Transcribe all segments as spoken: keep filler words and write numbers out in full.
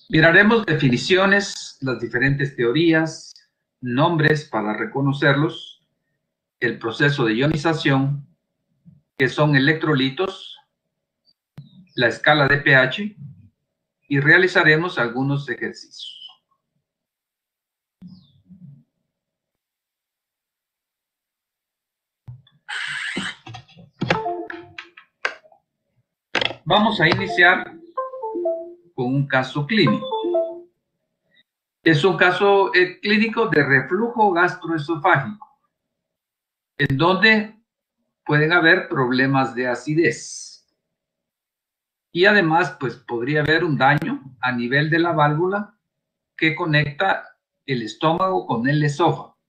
Miraremos definiciones, las diferentes teorías, nombres para reconocerlos, el proceso de ionización, que son electrolitos, la escala de pH, y realizaremos algunos ejercicios. Vamos a iniciar con un caso clínico. Es un caso eh, clínico de reflujo gastroesofágico, en donde pueden haber problemas de acidez. Y además, pues podría haber un daño a nivel de la válvula que conecta el estómago con el esófago.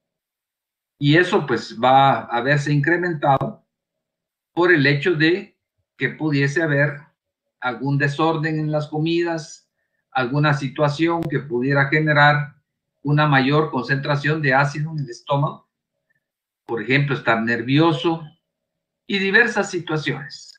Y eso pues va a verse incrementado por el hecho de que pudiese haber algún desorden en las comidas, alguna situación que pudiera generar una mayor concentración de ácido en el estómago, por ejemplo, estar nervioso y diversas situaciones.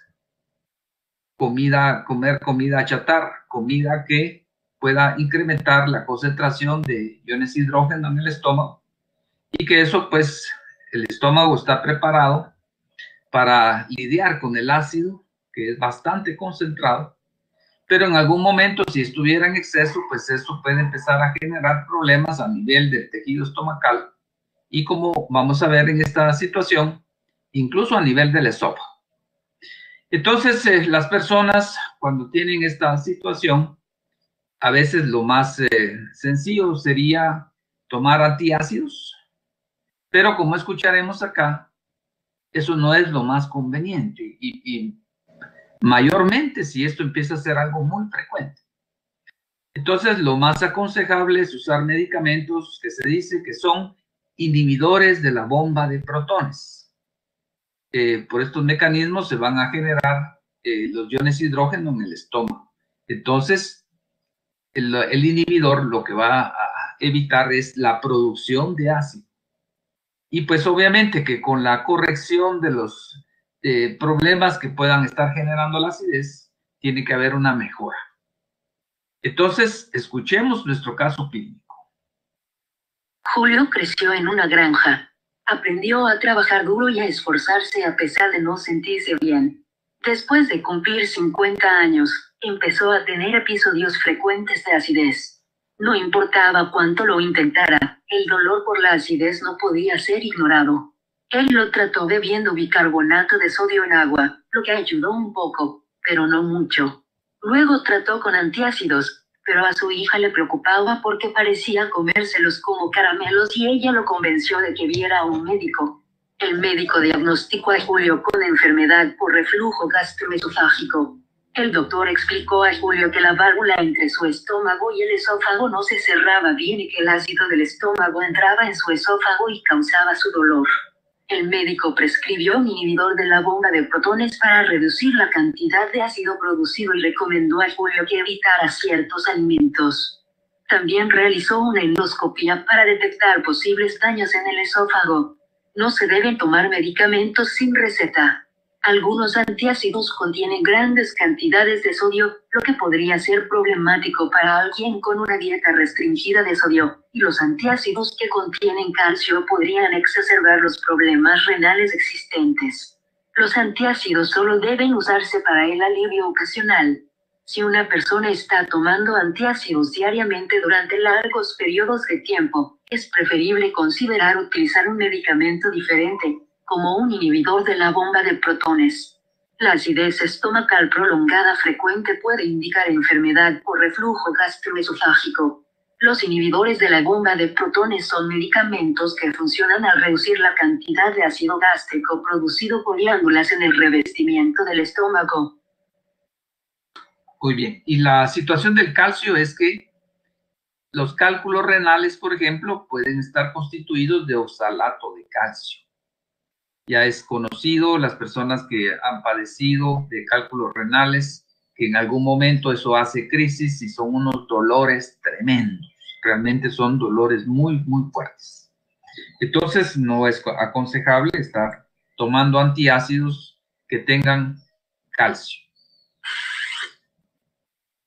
Comida, comer comida chatarra, comida que pueda incrementar la concentración de iones hidrógeno en el estómago y que eso pues el estómago está preparado para lidiar con el ácido, que es bastante concentrado, pero en algún momento si estuviera en exceso, pues eso puede empezar a generar problemas a nivel del tejido estomacal y como vamos a ver en esta situación, incluso a nivel del esófago. Entonces, eh, las personas cuando tienen esta situación, a veces lo más eh, sencillo sería tomar antiácidos, pero como escucharemos acá, eso no es lo más conveniente y, y mayormente si esto empieza a ser algo muy frecuente. Entonces, lo más aconsejable es usar medicamentos que se dice que son inhibidores de la bomba de protones. Eh, por estos mecanismos se van a generar eh, los iones hidrógeno en el estómago. Entonces, el, el inhibidor lo que va a evitar es la producción de ácido. Y pues obviamente que con la corrección de los eh, problemas que puedan estar generando la acidez, tiene que haber una mejora. Entonces, escuchemos nuestro caso clínico. Julio creció en una granja. Aprendió a trabajar duro y a esforzarse a pesar de no sentirse bien. Después de cumplir cincuenta años, empezó a tener episodios frecuentes de acidez. No importaba cuánto lo intentara, el dolor por la acidez no podía ser ignorado. Él lo trató bebiendo bicarbonato de sodio en agua, lo que ayudó un poco, pero no mucho. Luego trató con antiácidos, pero a su hija le preocupaba porque parecía comérselos como caramelos y ella lo convenció de que viera a un médico. El médico diagnosticó a Julio con enfermedad por reflujo gastroesofágico. El doctor explicó a Julio que la válvula entre su estómago y el esófago no se cerraba bien y que el ácido del estómago entraba en su esófago y causaba su dolor. El médico prescribió un inhibidor de la bomba de protones para reducir la cantidad de ácido producido y recomendó a Julio que evitara ciertos alimentos. También realizó una endoscopia para detectar posibles daños en el esófago. No se deben tomar medicamentos sin receta. Algunos antiácidos contienen grandes cantidades de sodio, lo que podría ser problemático para alguien con una dieta restringida de sodio, y los antiácidos que contienen calcio podrían exacerbar los problemas renales existentes. Los antiácidos solo deben usarse para el alivio ocasional. Si una persona está tomando antiácidos diariamente durante largos periodos de tiempo, es preferible considerar utilizar un medicamento diferente, como un inhibidor de la bomba de protones. La acidez estomacal prolongada frecuente puede indicar enfermedad por reflujo gastroesofágico. Los inhibidores de la bomba de protones son medicamentos que funcionan al reducir la cantidad de ácido gástrico producido por glándulas en el revestimiento del estómago. Muy bien, y la situación del calcio es que los cálculos renales, por ejemplo, pueden estar constituidos de oxalato de calcio. Ya es conocido las personas que han padecido de cálculos renales, que en algún momento eso hace crisis y son unos dolores tremendos. Realmente son dolores muy, muy fuertes. Entonces, no es aconsejable estar tomando antiácidos que tengan calcio.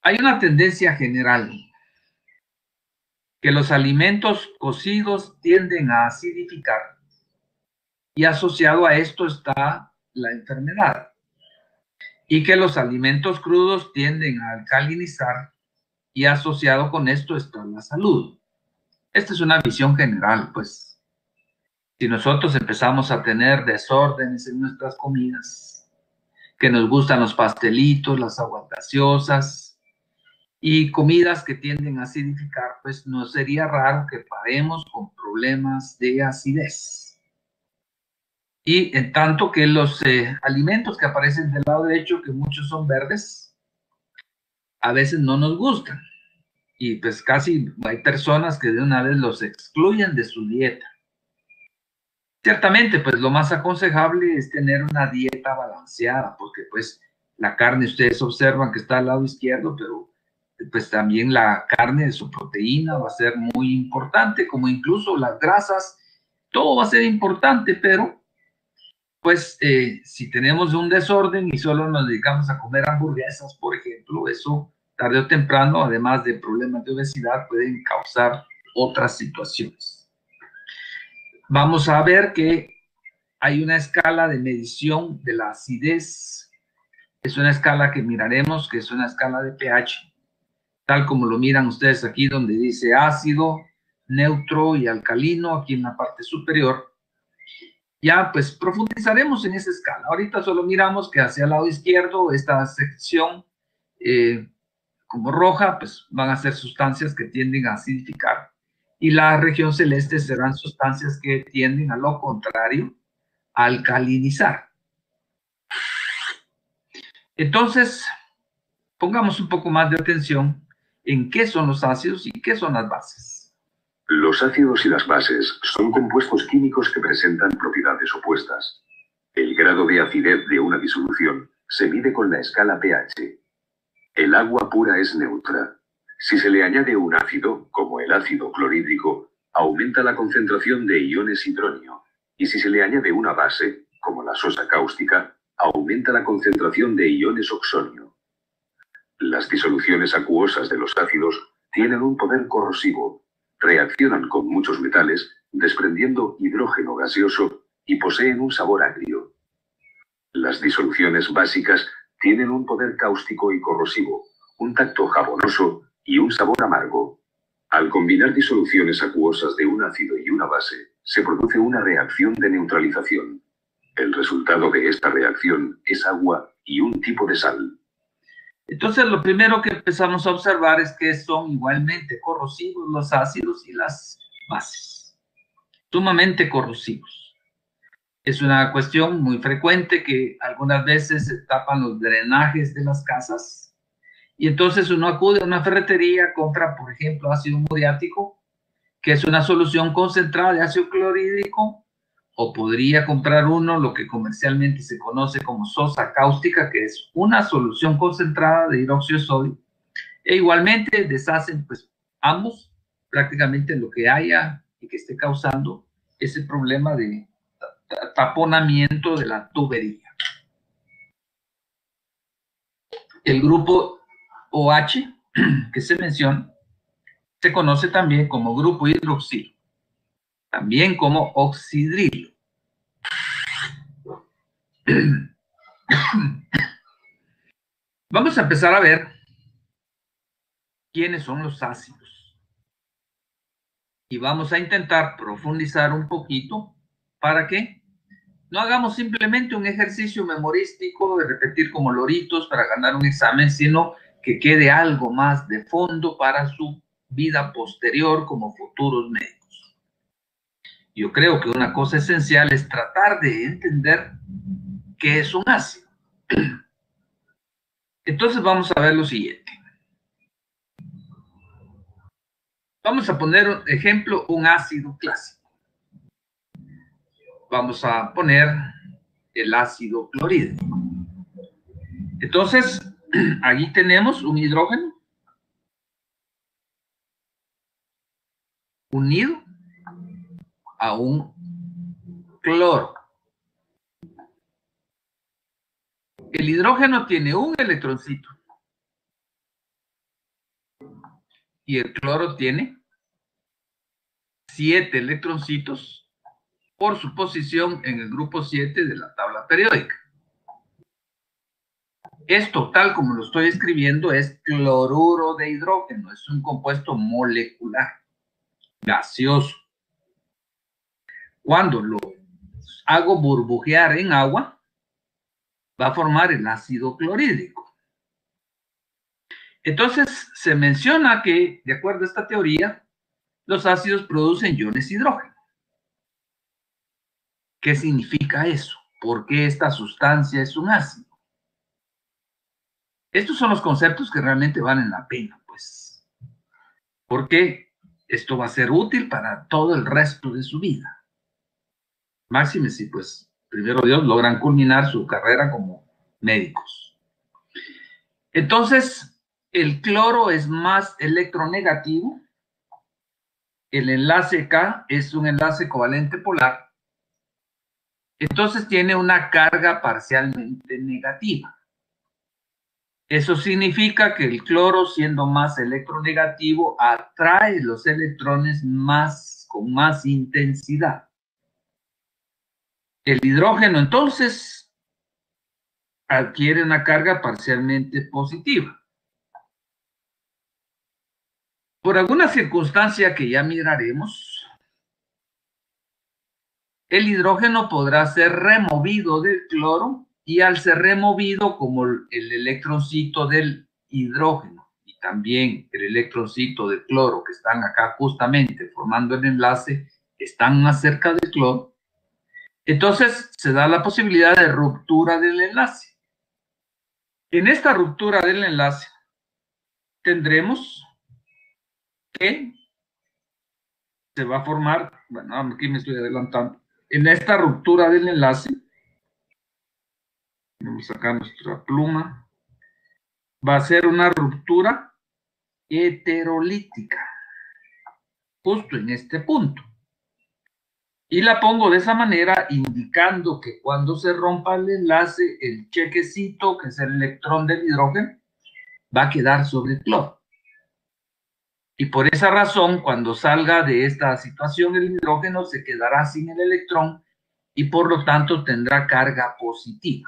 Hay una tendencia general que los alimentos cocidos tienden a acidificar y asociado a esto está la enfermedad, y que los alimentos crudos tienden a alcalinizar y asociado con esto está la salud. Esta es una visión general, pues. Si nosotros empezamos a tener desórdenes en nuestras comidas, que nos gustan los pastelitos, las aguas gaseosas y comidas que tienden a acidificar, pues no sería raro que paremos con problemas de acidez. Y en tanto que los eh, alimentos que aparecen del lado derecho, que muchos son verdes, a veces no nos gustan. Y pues casi hay personas que de una vez los excluyen de su dieta. Ciertamente, pues lo más aconsejable es tener una dieta balanceada, porque pues la carne, ustedes observan que está al lado izquierdo, pero pues también la carne de su proteína va a ser muy importante, como incluso las grasas, todo va a ser importante, pero pues eh, si tenemos un desorden y solo nos dedicamos a comer hamburguesas, por ejemplo, eso tarde o temprano, además de problemas de obesidad, pueden causar otras situaciones. Vamos a ver que hay una escala de medición de la acidez. Es una escala que miraremos, que es una escala de pH, tal como lo miran ustedes aquí, donde dice ácido, neutro y alcalino, aquí en la parte superior. Ya, pues profundizaremos en esa escala. Ahorita solo miramos que hacia el lado izquierdo, esta sección eh, como roja, pues van a ser sustancias que tienden a acidificar. Y la región celeste serán sustancias que tienden a lo contrario, a alcalinizar. Entonces, pongamos un poco más de atención en qué son los ácidos y qué son las bases. Los ácidos y las bases son compuestos químicos que presentan propiedades opuestas. El grado de acidez de una disolución se mide con la escala pH. El agua pura es neutra. Si se le añade un ácido, como el ácido clorhídrico, aumenta la concentración de iones hidrónio, y si se le añade una base, como la sosa cáustica, aumenta la concentración de iones oxonio. Las disoluciones acuosas de los ácidos tienen un poder corrosivo, reaccionan con muchos metales, desprendiendo hidrógeno gaseoso, y poseen un sabor agrio. Las disoluciones básicas tienen un poder cáustico y corrosivo, un tacto jabonoso y un sabor amargo. Al combinar disoluciones acuosas de un ácido y una base, se produce una reacción de neutralización. El resultado de esta reacción es agua y un tipo de sal. Entonces, lo primero que empezamos a observar es que son igualmente corrosivos los ácidos y las bases. Sumamente corrosivos. Es una cuestión muy frecuente que algunas veces se tapan los drenajes de las casas y entonces uno acude a una ferretería, compra, por ejemplo, ácido muriático, que es una solución concentrada de ácido clorhídrico, o podría comprar uno lo que comercialmente se conoce como sosa cáustica, que es una solución concentrada de hidróxido de sodio, e igualmente deshacen pues ambos prácticamente lo que haya y que esté causando ese problema de taponamiento de la tubería. El grupo OH que se menciona se conoce también como grupo hidroxilo, también como oxidrilo. Vamos a empezar a ver quiénes son los ácidos y vamos a intentar profundizar un poquito para que no hagamos simplemente un ejercicio memorístico de repetir como loritos para ganar un examen, sino que quede algo más de fondo para su vida posterior como futuros médicos. Yo creo que una cosa esencial es tratar de entender qué es un ácido. Entonces vamos a ver lo siguiente. Vamos a poner un ejemplo, un ácido clásico. Vamos a poner el ácido clorhídrico. Entonces, allí tenemos un hidrógeno unido a un cloro. El hidrógeno tiene un electroncito y el cloro tiene siete electroncitos por su posición en el grupo siete de la tabla periódica. Esto, tal como lo estoy escribiendo, es cloruro de hidrógeno. Es un compuesto molecular, gaseoso. Cuando lo hago burbujear en agua, va a formar el ácido clorhídrico. Entonces, se menciona que, de acuerdo a esta teoría, los ácidos producen iones hidrógeno. ¿Qué significa eso? ¿Por qué esta sustancia es un ácido? Estos son los conceptos que realmente valen la pena, pues. Porque esto va a ser útil para todo el resto de su vida. Máxime si, pues, primero Dios, logran culminar su carrera como médicos. Entonces, el cloro es más electronegativo. El enlace K es un enlace covalente polar. Entonces tiene una carga parcialmente negativa. Eso significa que el cloro, siendo más electronegativo, atrae los electrones más, con más intensidad. El hidrógeno, entonces, adquiere una carga parcialmente positiva. Por alguna circunstancia que ya miraremos, el hidrógeno podrá ser removido del cloro y al ser removido, como el electroncito del hidrógeno y también el electroncito del cloro que están acá justamente formando el enlace, están más cerca del cloro, entonces se da la posibilidad de ruptura del enlace. En esta ruptura del enlace tendremos que se va a formar, bueno, aquí me estoy adelantando, en esta ruptura del enlace, vamos a sacar nuestra pluma, va a ser una ruptura heterolítica, justo en este punto. Y la pongo de esa manera, indicando que cuando se rompa el enlace, el chequecito, que es el electrón del hidrógeno, va a quedar sobre el cloro. Y por esa razón, cuando salga de esta situación, el hidrógeno se quedará sin el electrón y por lo tanto tendrá carga positiva.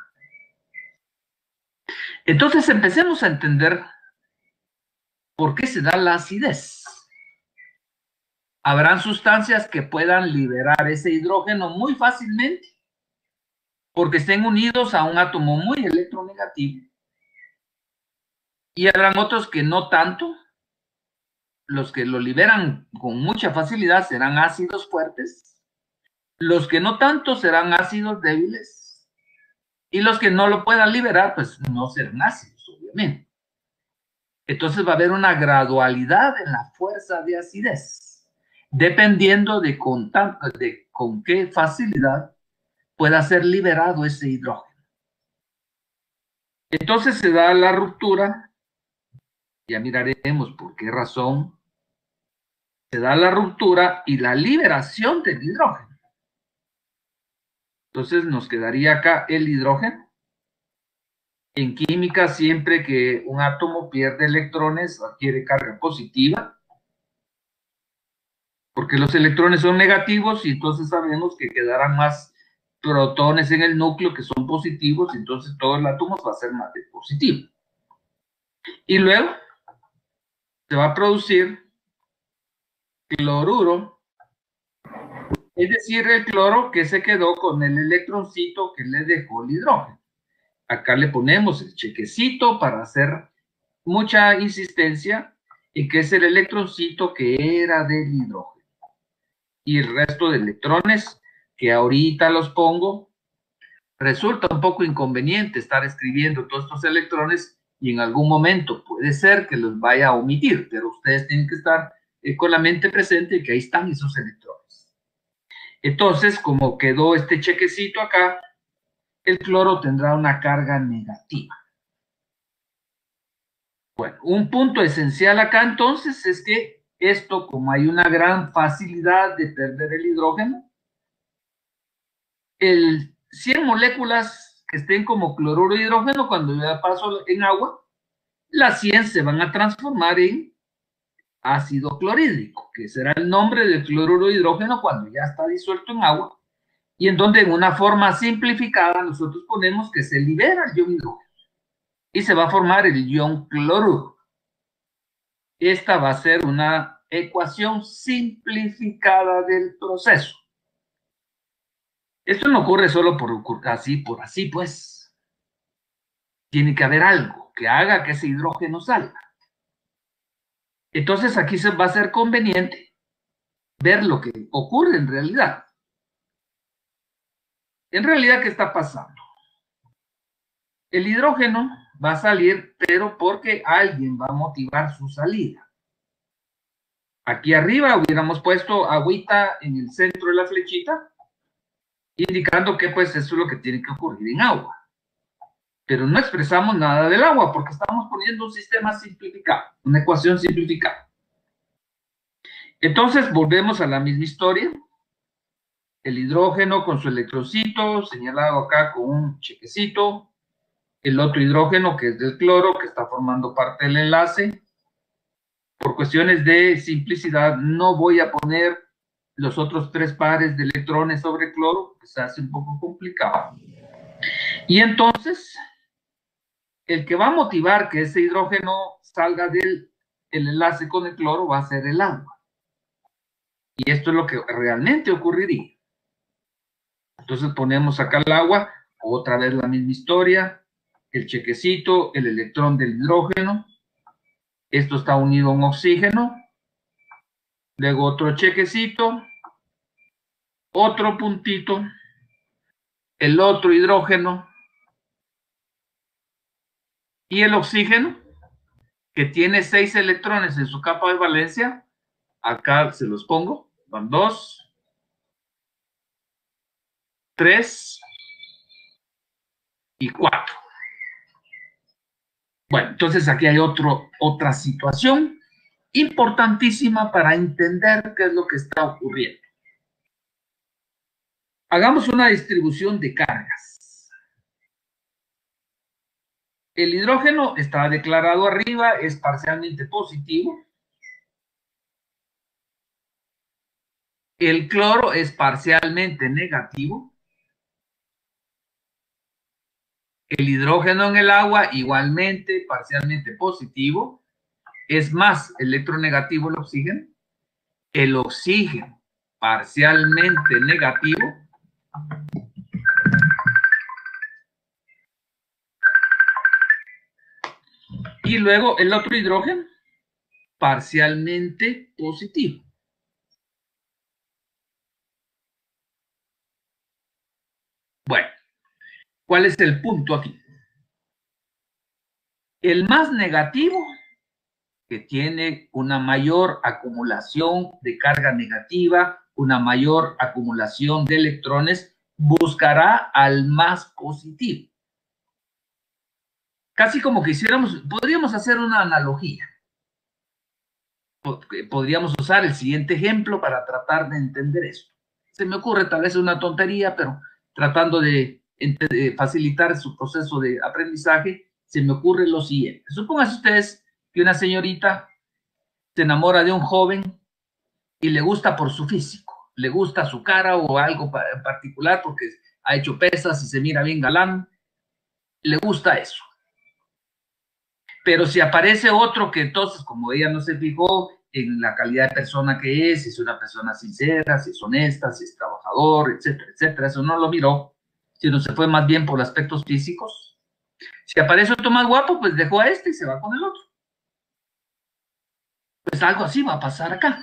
Entonces empecemos a entender por qué se da la acidez. Habrán sustancias que puedan liberar ese hidrógeno muy fácilmente porque estén unidos a un átomo muy electronegativo. Y habrán otros que no tanto. Los que lo liberan con mucha facilidad serán ácidos fuertes. Los que no tanto serán ácidos débiles. Y los que no lo puedan liberar, pues no serán ácidos, obviamente. Entonces va a haber una gradualidad en la fuerza de acidez, dependiendo de con, de con qué facilidad pueda ser liberado ese hidrógeno. Entonces se da la ruptura, ya miraremos por qué razón, se da la ruptura y la liberación del hidrógeno. Entonces nos quedaría acá el hidrógeno. En química, siempre que un átomo pierde electrones, adquiere carga positiva, porque los electrones son negativos y entonces sabemos que quedarán más protones en el núcleo que son positivos, y entonces todo el átomo va a ser más de positivo. Y luego se va a producir cloruro, es decir, el cloro que se quedó con el electroncito que le dejó el hidrógeno. Acá le ponemos el chequecito para hacer mucha insistencia en que es el electroncito que era del hidrógeno. Y el resto de electrones que ahorita los pongo, resulta un poco inconveniente estar escribiendo todos estos electrones y en algún momento puede ser que los vaya a omitir, pero ustedes tienen que estar eh, con la mente presente que ahí están esos electrones. Entonces, como quedó este chequecito acá, el cloro tendrá una carga negativa. Bueno, un punto esencial acá entonces es que esto, como hay una gran facilidad de perder el hidrógeno, el cien moléculas que estén como cloruro de hidrógeno, cuando yo la paso en agua, las cien se van a transformar en ácido clorhídrico, que será el nombre del cloruro de hidrógeno cuando ya está disuelto en agua, y en donde en una forma simplificada nosotros ponemos que se libera el ion hidrógeno y se va a formar el ion cloruro. Esta va a ser una ecuación simplificada del proceso. Esto no ocurre solo por así, por así, pues. Tiene que haber algo que haga que ese hidrógeno salga. Entonces aquí se va a ser conveniente ver lo que ocurre en realidad. En realidad, ¿qué está pasando? El hidrógeno va a salir, pero porque alguien va a motivar su salida. Aquí arriba hubiéramos puesto agüita en el centro de la flechita, indicando que pues eso es lo que tiene que ocurrir en agua. Pero no expresamos nada del agua porque estamos poniendo un sistema simplificado, una ecuación simplificada. Entonces volvemos a la misma historia. El hidrógeno con su electroncito, señalado acá con un chequecito. El otro hidrógeno que es del cloro, que está formando parte del enlace. Por cuestiones de simplicidad no voy a poner los otros tres pares de electrones sobre cloro, que se hace un poco complicado. Y entonces, el que va a motivar que ese hidrógeno salga del el enlace con el cloro va a ser el agua. Y esto es lo que realmente ocurriría. Entonces ponemos acá el agua, otra vez la misma historia, el chequecito, el electrón del hidrógeno, esto está unido a un oxígeno, luego otro chequecito, otro puntito, el otro hidrógeno y el oxígeno, que tiene seis electrones en su capa de valencia, acá se los pongo, van dos, tres y cuatro. Bueno, entonces aquí hay otro, otra situación importantísima para entender qué es lo que está ocurriendo. Hagamos una distribución de cargas. El hidrógeno está declarado arriba, es parcialmente positivo. El cloro es parcialmente negativo. El hidrógeno en el agua igualmente parcialmente positivo. Es más electronegativo el oxígeno. El oxígeno parcialmente negativo. Y luego el otro hidrógeno parcialmente positivo. Bueno, ¿cuál es el punto aquí? El más negativo, que tiene una mayor acumulación de carga negativa, una mayor acumulación de electrones, buscará al más positivo. Casi como que hiciéramos, podríamos hacer una analogía. Podríamos usar el siguiente ejemplo para tratar de entender eso. Se me ocurre tal vez una tontería, pero tratando de, de facilitar su proceso de aprendizaje, se me ocurre lo siguiente. Supónganse ustedes que una señorita se enamora de un joven y le gusta por su físico, le gusta su cara o algo en particular porque ha hecho pesas y se mira bien galán, le gusta eso. Pero si aparece otro que entonces, como ella no se fijó en la calidad de persona que es, si es una persona sincera, si es honesta, si es trabajador, etcétera, etcétera, eso no lo miró, sino se fue más bien por aspectos físicos. Si aparece otro más guapo, pues dejó a este y se va con el otro. Pues algo así va a pasar acá.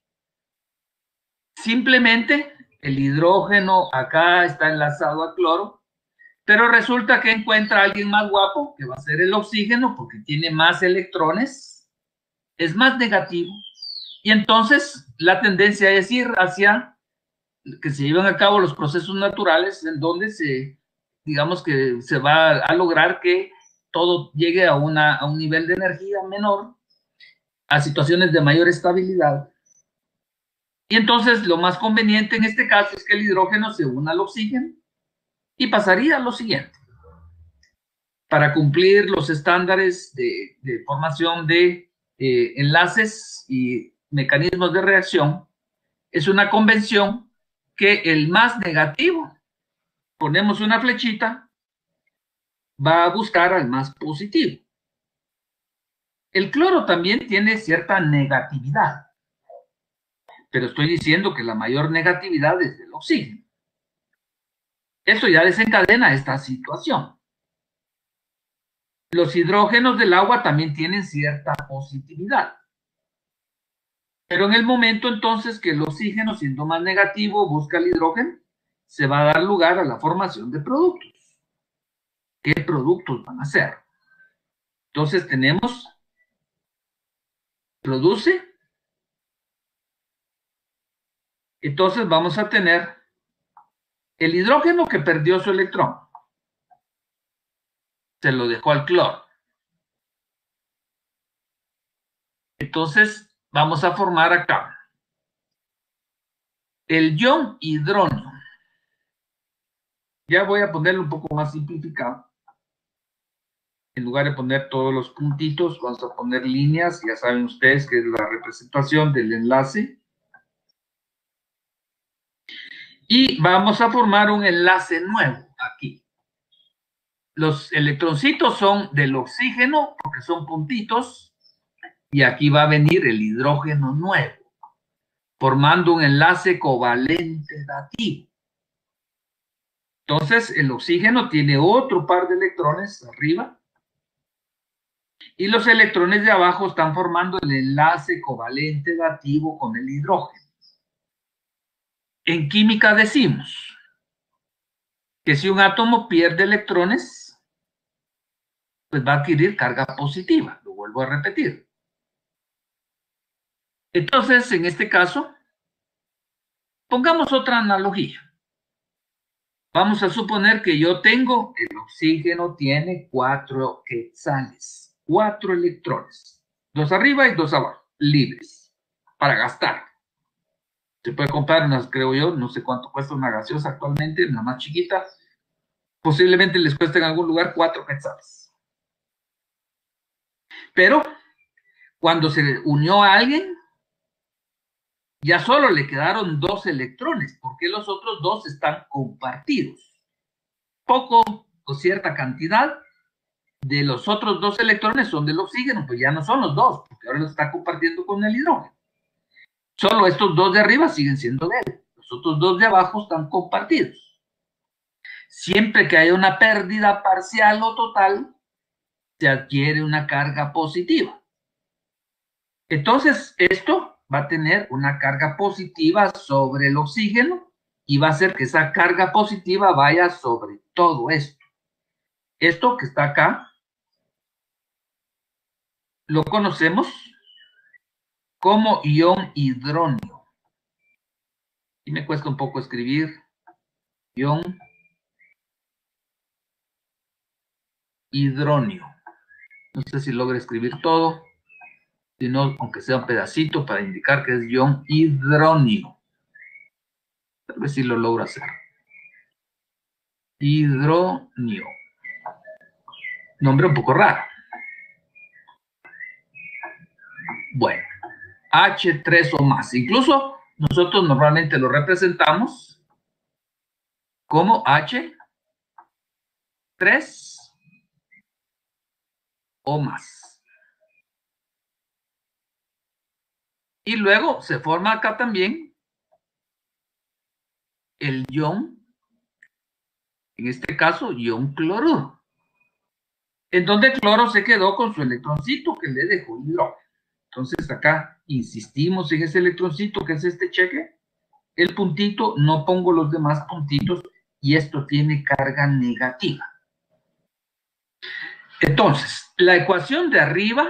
Simplemente el hidrógeno acá está enlazado a cloro, pero resulta que encuentra a alguien más guapo, que va a ser el oxígeno, porque tiene más electrones, es más negativo, y entonces la tendencia es ir hacia que se lleven a cabo los procesos naturales en donde se, digamos que se va a lograr que todo llegue a, una, a un nivel de energía menor, a situaciones de mayor estabilidad. Y entonces lo más conveniente en este caso es que el hidrógeno se una al oxígeno y pasaría a lo siguiente. Para cumplir los estándares de, de formación de eh, enlaces y mecanismos de reacción, es una convención que el más negativo, ponemos una flechita, va a buscar al más positivo. El cloro también tiene cierta negatividad, pero estoy diciendo que la mayor negatividad es del oxígeno. Eso ya desencadena esta situación. Los hidrógenos del agua también tienen cierta positividad. Pero en el momento entonces que el oxígeno, siendo más negativo, busca el hidrógeno, se va a dar lugar a la formación de productos. ¿Qué productos van a ser? Entonces tenemos, produce, entonces vamos a tener el hidrógeno que perdió su electrón. Se lo dejó al cloro. Entonces vamos a formar acá el ion hidrónio. Ya voy a ponerlo un poco más simplificado. En lugar de poner todos los puntitos, vamos a poner líneas. Ya saben ustedes que es la representación del enlace. Y vamos a formar un enlace nuevo aquí. Los electroncitos son del oxígeno, porque son puntitos. Y aquí va a venir el hidrógeno nuevo, formando un enlace covalente dativo. Entonces, el oxígeno tiene otro par de electrones arriba. Y los electrones de abajo están formando el enlace covalente dativo con el hidrógeno. En química decimos que si un átomo pierde electrones, pues va a adquirir carga positiva. Lo vuelvo a repetir. Entonces, en este caso, pongamos otra analogía. Vamos a suponer que yo tengo, el oxígeno tiene cuatro quetzales, cuatro electrones, dos arriba y dos abajo, libres, para gastar. Se puede comprar unas, creo yo, no sé cuánto cuesta una gaseosa actualmente, una más chiquita. Posiblemente les cueste en algún lugar cuatro quetzales. Pero cuando se unió a alguien, ya solo le quedaron dos electrones, porque los otros dos están compartidos. Poco o cierta cantidad de los otros dos electrones son del oxígeno, pues ya no son los dos, porque ahora los está compartiendo con el hidrógeno. Solo estos dos de arriba siguen siendo de él. Los otros dos de abajo están compartidos. Siempre que haya una pérdida parcial o total, se adquiere una carga positiva. Entonces, esto va a tener una carga positiva sobre el oxígeno y va a hacer que esa carga positiva vaya sobre todo esto. Esto que está acá, lo conocemos como ion hidrónio. Y me cuesta un poco escribir ion hidrónio. No sé si logro escribir todo, sino aunque sea un pedacito para indicar que es ion hidrónio. Tal vez sí lo logro hacer. Hidrónio. Nombre un poco raro. Bueno, hache tres o más. Incluso nosotros normalmente lo representamos como hache tres o más. Y luego se forma acá también el ion, en este caso ion cloruro, en donde el cloro se quedó con su electroncito que le dejó hidrógeno. Entonces acá insistimos en ese electroncito que es este cheque, el puntito, no pongo los demás puntitos y esto tiene carga negativa. Entonces, la ecuación de arriba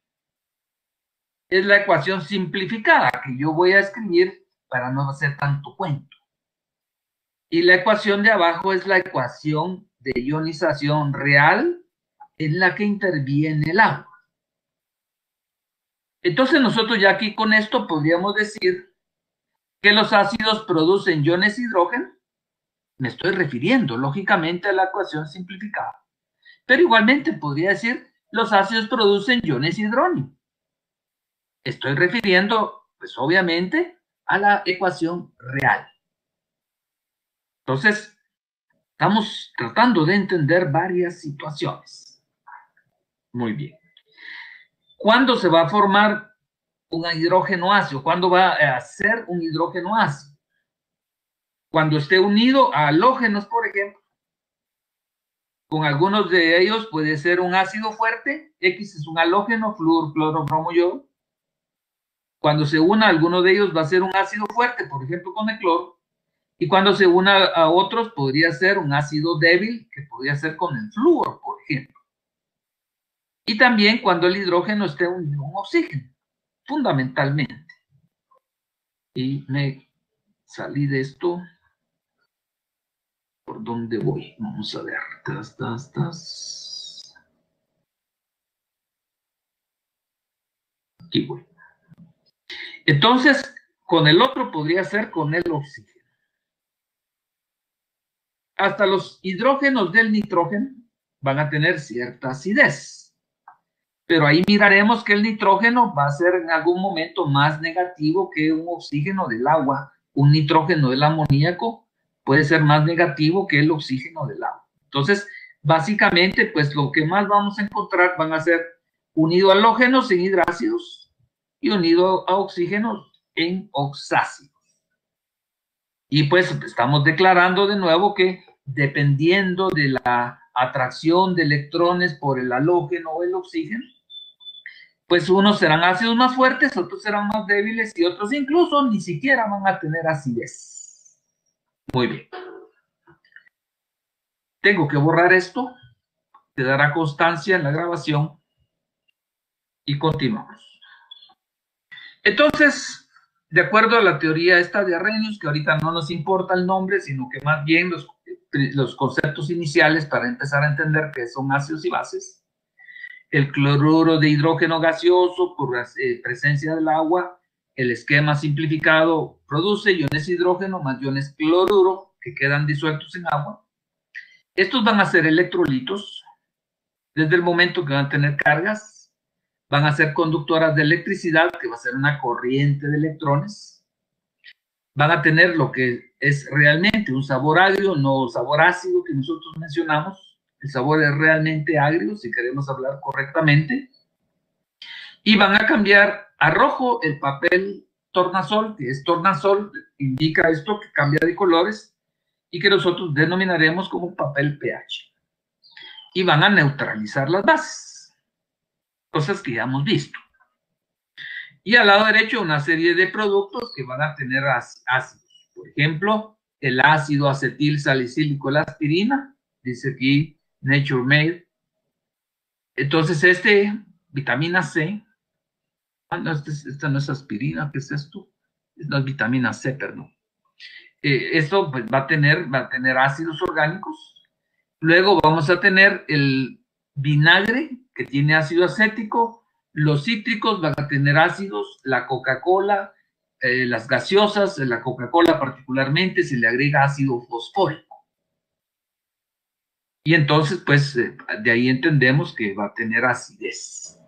es la ecuación simplificada que yo voy a escribir para no hacer tanto cuento. Y la ecuación de abajo es la ecuación de ionización real en la que interviene el agua. Entonces nosotros ya aquí con esto podríamos decir que los ácidos producen iones hidrógeno. Me estoy refiriendo lógicamente a la ecuación simplificada. Pero igualmente podría decir los ácidos producen iones hidrónio. estoy refiriendo, pues obviamente, a la ecuación real. Entonces, estamos tratando de entender varias situaciones. Muy bien. ¿Cuándo se va a formar un hidrógeno ácido? ¿Cuándo va a ser un hidrógeno ácido? Cuando esté unido a halógenos, por ejemplo. Con algunos de ellos puede ser un ácido fuerte. X es un halógeno, flúor, cloro, bromo, yodo. Cuando se una a alguno de ellos va a ser un ácido fuerte, por ejemplo, con el cloro. Y cuando se una a otros podría ser un ácido débil, que podría ser con el flúor, por ejemplo. Y también cuando el hidrógeno esté unido a un oxígeno, fundamentalmente. Y me salí de esto. ¿Por dónde voy? Vamos a ver. Tas, tas, tas. Aquí voy. Entonces, con el otro podría ser con el oxígeno. Hasta los hidrógenos del nitrógeno van a tener cierta acidez. Pero ahí miraremos que el nitrógeno va a ser en algún momento más negativo que un oxígeno del agua. Un nitrógeno del amoníaco puede ser más negativo que el oxígeno del agua. Entonces, básicamente, pues lo que más vamos a encontrar van a ser unido a halógenos en hidrácidos y unido a oxígenos en oxácidos. Y pues estamos declarando de nuevo que dependiendo de la atracción de electrones por el halógeno o el oxígeno, pues unos serán ácidos más fuertes, otros serán más débiles y otros incluso ni siquiera van a tener acidez. Muy bien. Tengo que borrar esto, quedará constancia en la grabación y continuamos. Entonces, de acuerdo a la teoría esta de Arrhenius, que ahorita no nos importa el nombre, sino que más bien los, los conceptos iniciales para empezar a entender qué son ácidos y bases, el cloruro de hidrógeno gaseoso por la eh, presencia del agua, el esquema simplificado produce iones hidrógeno más iones cloruro que quedan disueltos en agua. Estos van a ser electrolitos desde el momento que van a tener cargas, van a ser conductoras de electricidad, que va a ser una corriente de electrones, van a tener lo que es realmente un sabor agrio, no sabor ácido que nosotros mencionamos. El sabor es realmente agrio, si queremos hablar correctamente. Y van a cambiar a rojo el papel tornasol, que es tornasol, indica esto que cambia de colores, y que nosotros denominaremos como papel pH. Y van a neutralizar las bases, cosas que ya hemos visto. Y al lado derecho una serie de productos que van a tener ácidos. Por ejemplo, el ácido acetil salicílico, la aspirina, dice aquí Nature Made. Entonces este, vitamina C, ah, no, este, esta no es aspirina, ¿qué es esto? No es vitamina C, perdón. Eh, esto pues, va a tener, va a tener ácidos orgánicos. Luego vamos a tener el vinagre, que tiene ácido acético. Los cítricos van a tener ácidos. La Coca-Cola, eh, las gaseosas, la Coca-Cola particularmente, se le agrega ácido fosfórico. Y entonces, pues, eh, de ahí entendemos que va a tener acidez.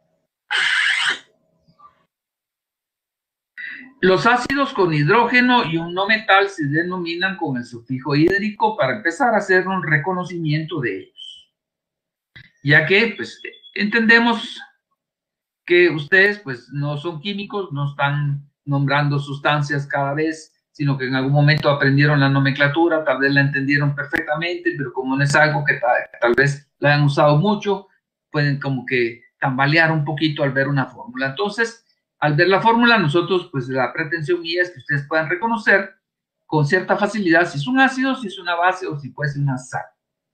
Los ácidos con hidrógeno y un no metal se denominan con el sufijo hídrico para empezar a hacer un reconocimiento de ellos. Ya que, pues, entendemos que ustedes, pues, no son químicos, no están nombrando sustancias cada vez, sino que en algún momento aprendieron la nomenclatura, tal vez la entendieron perfectamente, pero como no es algo que tal, tal vez la han usado mucho, pueden como que tambalear un poquito al ver una fórmula. Entonces, al ver la fórmula, nosotros, pues la pretensión mía es que ustedes puedan reconocer con cierta facilidad si es un ácido, si es una base o si puede ser una sal.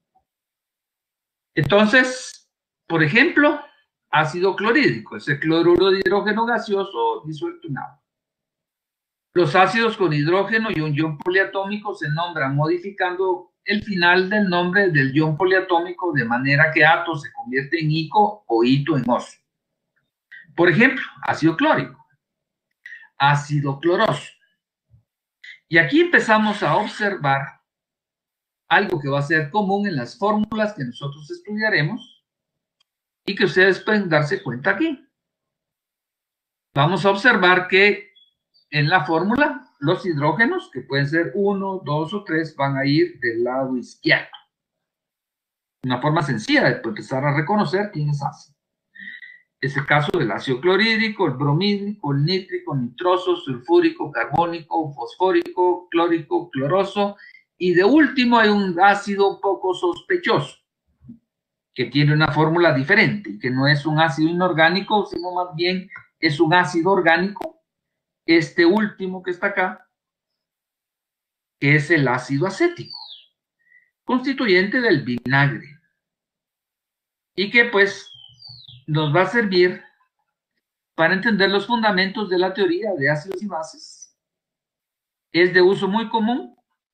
Entonces, por ejemplo, ácido clorhídrico, es el cloruro de hidrógeno gaseoso disuelto en agua. Los ácidos con hidrógeno y un ion poliatómico se nombran modificando el final del nombre del ion poliatómico de manera que ato se convierte en ico o ito en oso. Por ejemplo, ácido clórico, ácido cloroso. Y aquí empezamos a observar algo que va a ser común en las fórmulas que nosotros estudiaremos y que ustedes pueden darse cuenta aquí. vamos a observar que en la fórmula los hidrógenos, que pueden ser uno, dos o tres, van a ir del lado izquierdo. Una forma sencilla de empezar a reconocer quién es ácido. Es el caso del ácido clorhídrico, el bromídrico, el nítrico, nitroso, sulfúrico, carbónico, fosfórico, clórico, cloroso, y de último hay un ácido un poco sospechoso, que tiene una fórmula diferente, que no es un ácido inorgánico, sino más bien es un ácido orgánico, este último que está acá, que es el ácido acético, constituyente del vinagre, y que pues nos va a servir para entender los fundamentos de la teoría de ácidos y bases. Es de uso muy común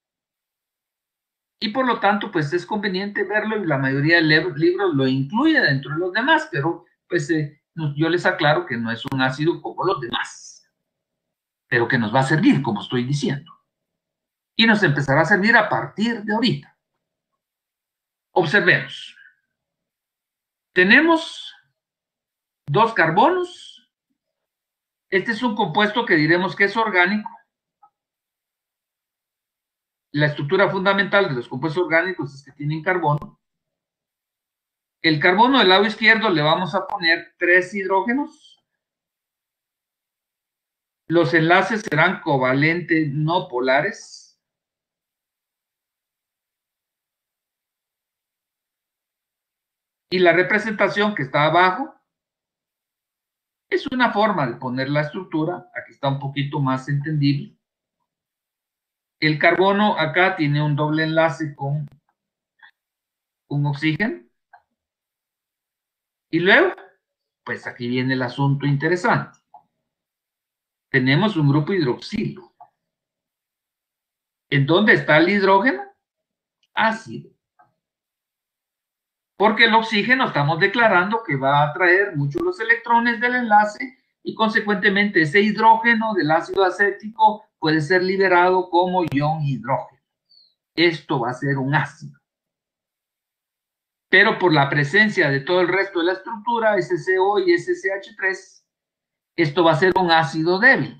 y por lo tanto pues es conveniente verlo, y la mayoría de libros lo incluye dentro de los demás, pero pues eh, yo les aclaro que no es un ácido como los demás, pero que nos va a servir, como estoy diciendo, y nos empezará a servir a partir de ahorita. Observemos. Tenemos dos carbonos. Este es un compuesto que diremos que es orgánico. La estructura fundamental de los compuestos orgánicos es que tienen carbono. El carbono del lado izquierdo le vamos a poner tres hidrógenos. Los enlaces serán covalentes no polares. Y la representación que está abajo es una forma de poner la estructura. Aquí está un poquito más entendible. El carbono acá tiene un doble enlace con un oxígeno. Y luego, pues aquí viene el asunto interesante. Tenemos un grupo hidroxilo. ¿En dónde está el hidrógeno? Ácido. Porque el oxígeno estamos declarando que va a atraer muchos los electrones del enlace y consecuentemente ese hidrógeno del ácido acético puede ser liberado como ion hidrógeno. Esto va a ser un ácido. Pero por la presencia de todo el resto de la estructura, ese C O y ese C H tres, esto va a ser un ácido débil.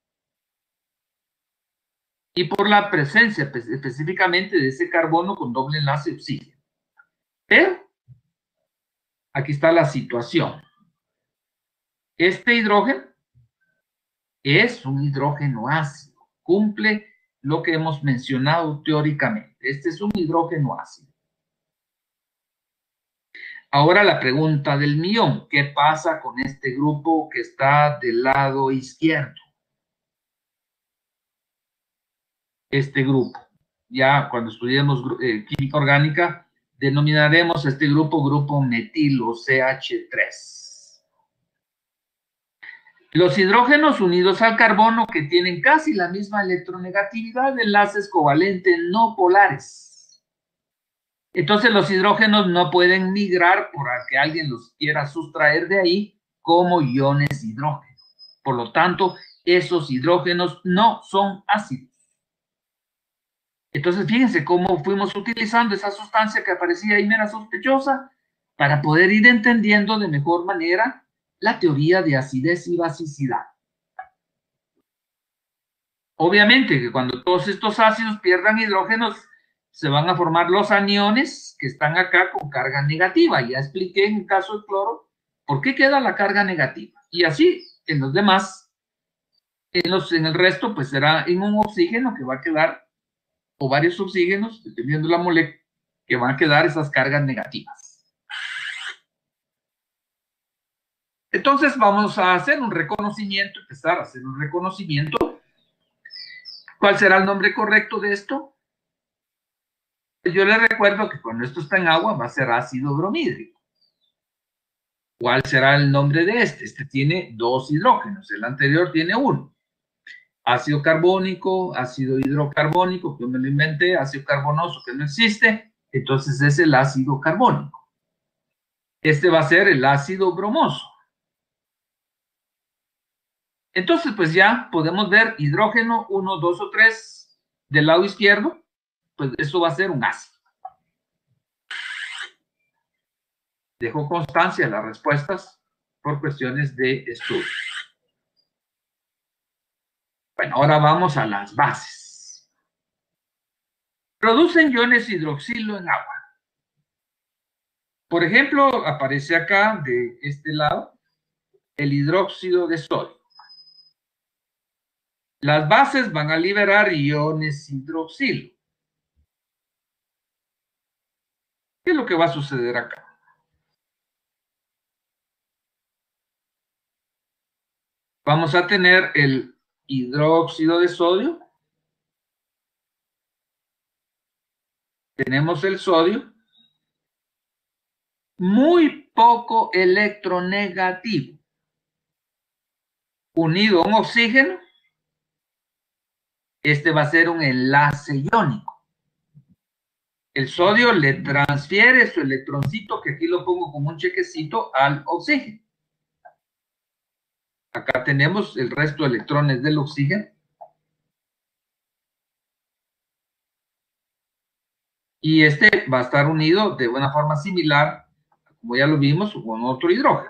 Y por la presencia específicamente de ese carbono con doble enlace oxígeno. Pero aquí está la situación. Este hidrógeno es un hidrógeno ácido. Cumple lo que hemos mencionado teóricamente. Este es un hidrógeno ácido. Ahora la pregunta del millón. ¿Qué pasa con este grupo que está del lado izquierdo? Este grupo. Ya cuando estudiemos eh, química orgánica, denominaremos este grupo grupo metilo C H tres. Los hidrógenos unidos al carbono que tienen casi la misma electronegatividad de enlaces covalentes no polares. Entonces los hidrógenos no pueden migrar por a que alguien los quiera sustraer de ahí como iones hidrógeno. Por lo tanto, esos hidrógenos no son ácidos. Entonces, fíjense cómo fuimos utilizando esa sustancia que aparecía ahí mera sospechosa para poder ir entendiendo de mejor manera la teoría de acidez y basicidad. Obviamente que cuando todos estos ácidos pierdan hidrógenos, se van a formar los aniones que están acá con carga negativa. Ya expliqué en el caso del cloro por qué queda la carga negativa. Y así, en los demás, en, los, en el resto, pues será en un oxígeno que va a quedar, o varios oxígenos, dependiendo de la molécula, que van a quedar esas cargas negativas. Entonces vamos a hacer un reconocimiento, empezar a hacer un reconocimiento. ¿Cuál será el nombre correcto de esto? Yo les recuerdo que cuando esto está en agua va a ser ácido bromídrico. ¿Cuál será el nombre de este? Este tiene dos hidrógenos, el anterior tiene uno. Ácido carbónico, ácido hidrocarbónico, que me lo inventé, ácido carbonoso, que no existe, entonces es el ácido carbónico. Este va a ser el ácido bromoso. Entonces, pues ya podemos ver hidrógeno uno, dos o tres del lado izquierdo, pues eso va a ser un ácido. Dejo constancia de las respuestas por cuestiones de estudio. Bueno, ahora vamos a las bases. Producen iones hidroxilo en agua. Por ejemplo, aparece acá de este lado el hidróxido de sodio. Las bases van a liberar iones hidroxilo. ¿Qué es lo que va a suceder acá? Vamos a tener el hidróxido de sodio. Tenemos el sodio. Muy poco electronegativo. Unido a un oxígeno. Este va a ser un enlace iónico. El sodio le transfiere su electroncito, que aquí lo pongo como un chequecito, al oxígeno. Acá tenemos el resto de electrones del oxígeno. Y este va a estar unido de una forma similar, como ya lo vimos, con otro hidrógeno.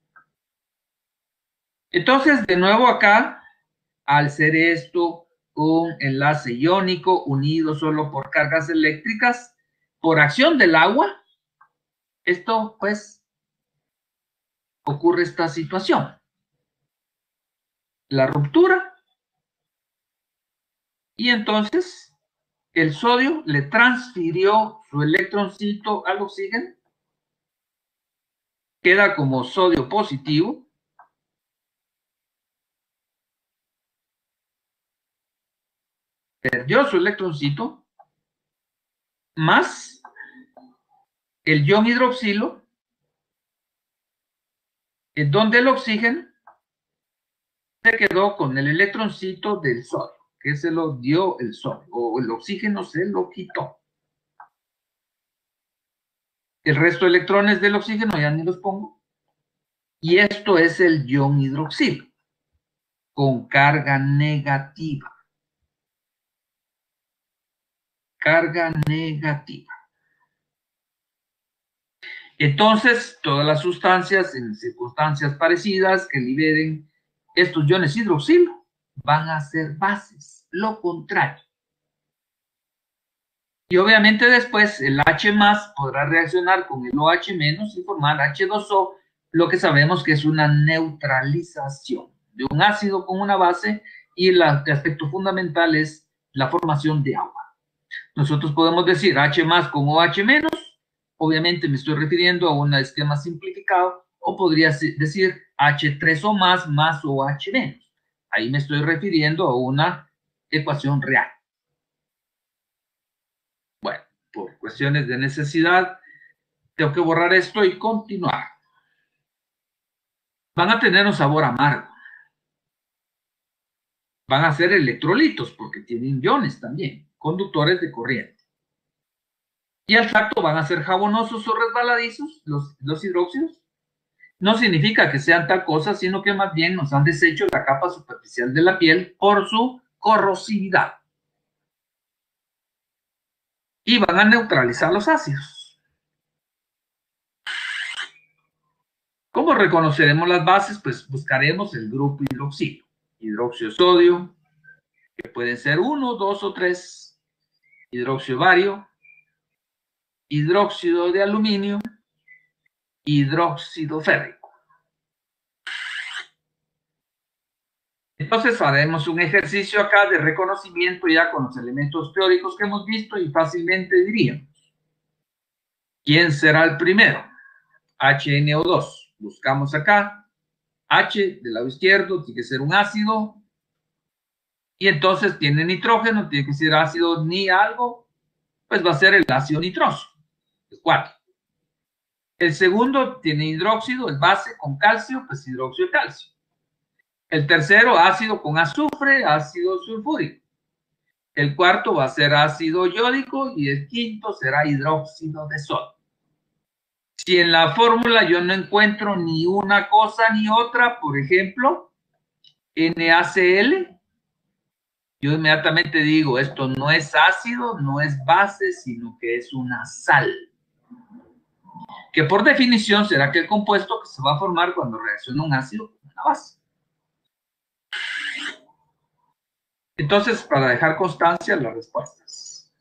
Entonces, de nuevo acá, al ser esto un enlace iónico unido solo por cargas eléctricas, por acción del agua, esto pues ocurre esta situación. La ruptura, y entonces el sodio le transfirió su electroncito al oxígeno, queda como sodio positivo, perdió su electroncito, más el ion hidroxilo, en donde el oxígeno se quedó con el electroncito del sodio, que se lo dio el sodio, o el oxígeno se lo quitó. El resto de electrones del oxígeno ya ni los pongo. Y esto es el ion hidroxilo, con carga negativa. Carga negativa. Entonces, todas las sustancias en circunstancias parecidas que liberen estos iones hidroxilo van a ser bases, lo contrario. Y obviamente después el H más podrá reaccionar con el OH menos y formar H dos O, lo que sabemos que es una neutralización de un ácido con una base, y el aspecto fundamental es la formación de agua. Nosotros podemos decir H más con OH menos, obviamente me estoy refiriendo a un esquema simplificado, o podría decir H tres O más más OH menos. Ahí me estoy refiriendo a una ecuación real. Bueno, por cuestiones de necesidad, tengo que borrar esto y continuar. Van a tener un sabor amargo. Van a ser electrolitos porque tienen iones también, conductores de corriente. Y al tacto van a ser jabonosos o resbaladizos los, los hidróxidos. No significa que sean tal cosa, sino que más bien nos han deshecho la capa superficial de la piel por su corrosividad. Y van a neutralizar los ácidos. ¿Cómo reconoceremos las bases? Pues buscaremos el grupo hidroxilo. Hidróxido de sodio, que pueden ser uno, dos o tres. Hidróxido bario, hidróxido de aluminio, hidróxido férrico. Entonces haremos un ejercicio acá de reconocimiento ya con los elementos teóricos que hemos visto, y fácilmente diríamos: ¿quién será el primero? H N O dos. Buscamos acá. H del lado izquierdo tiene que ser un ácido. Y entonces tiene nitrógeno, tiene que ser ácido ni algo. Pues va a ser el ácido nitroso. Es cuatro. El segundo tiene hidróxido, el base con calcio, pues hidróxido de calcio. El tercero, ácido con azufre, ácido sulfúrico. El cuarto va a ser ácido yódico y el quinto será hidróxido de sodio. Si en la fórmula yo no encuentro ni una cosa ni otra, por ejemplo, NaCl, yo inmediatamente digo, esto no es ácido, no es base, sino que es una sal. Que por definición será aquel compuesto que se va a formar cuando reacciona un ácido con una base. Entonces, para dejar constancia las respuestas.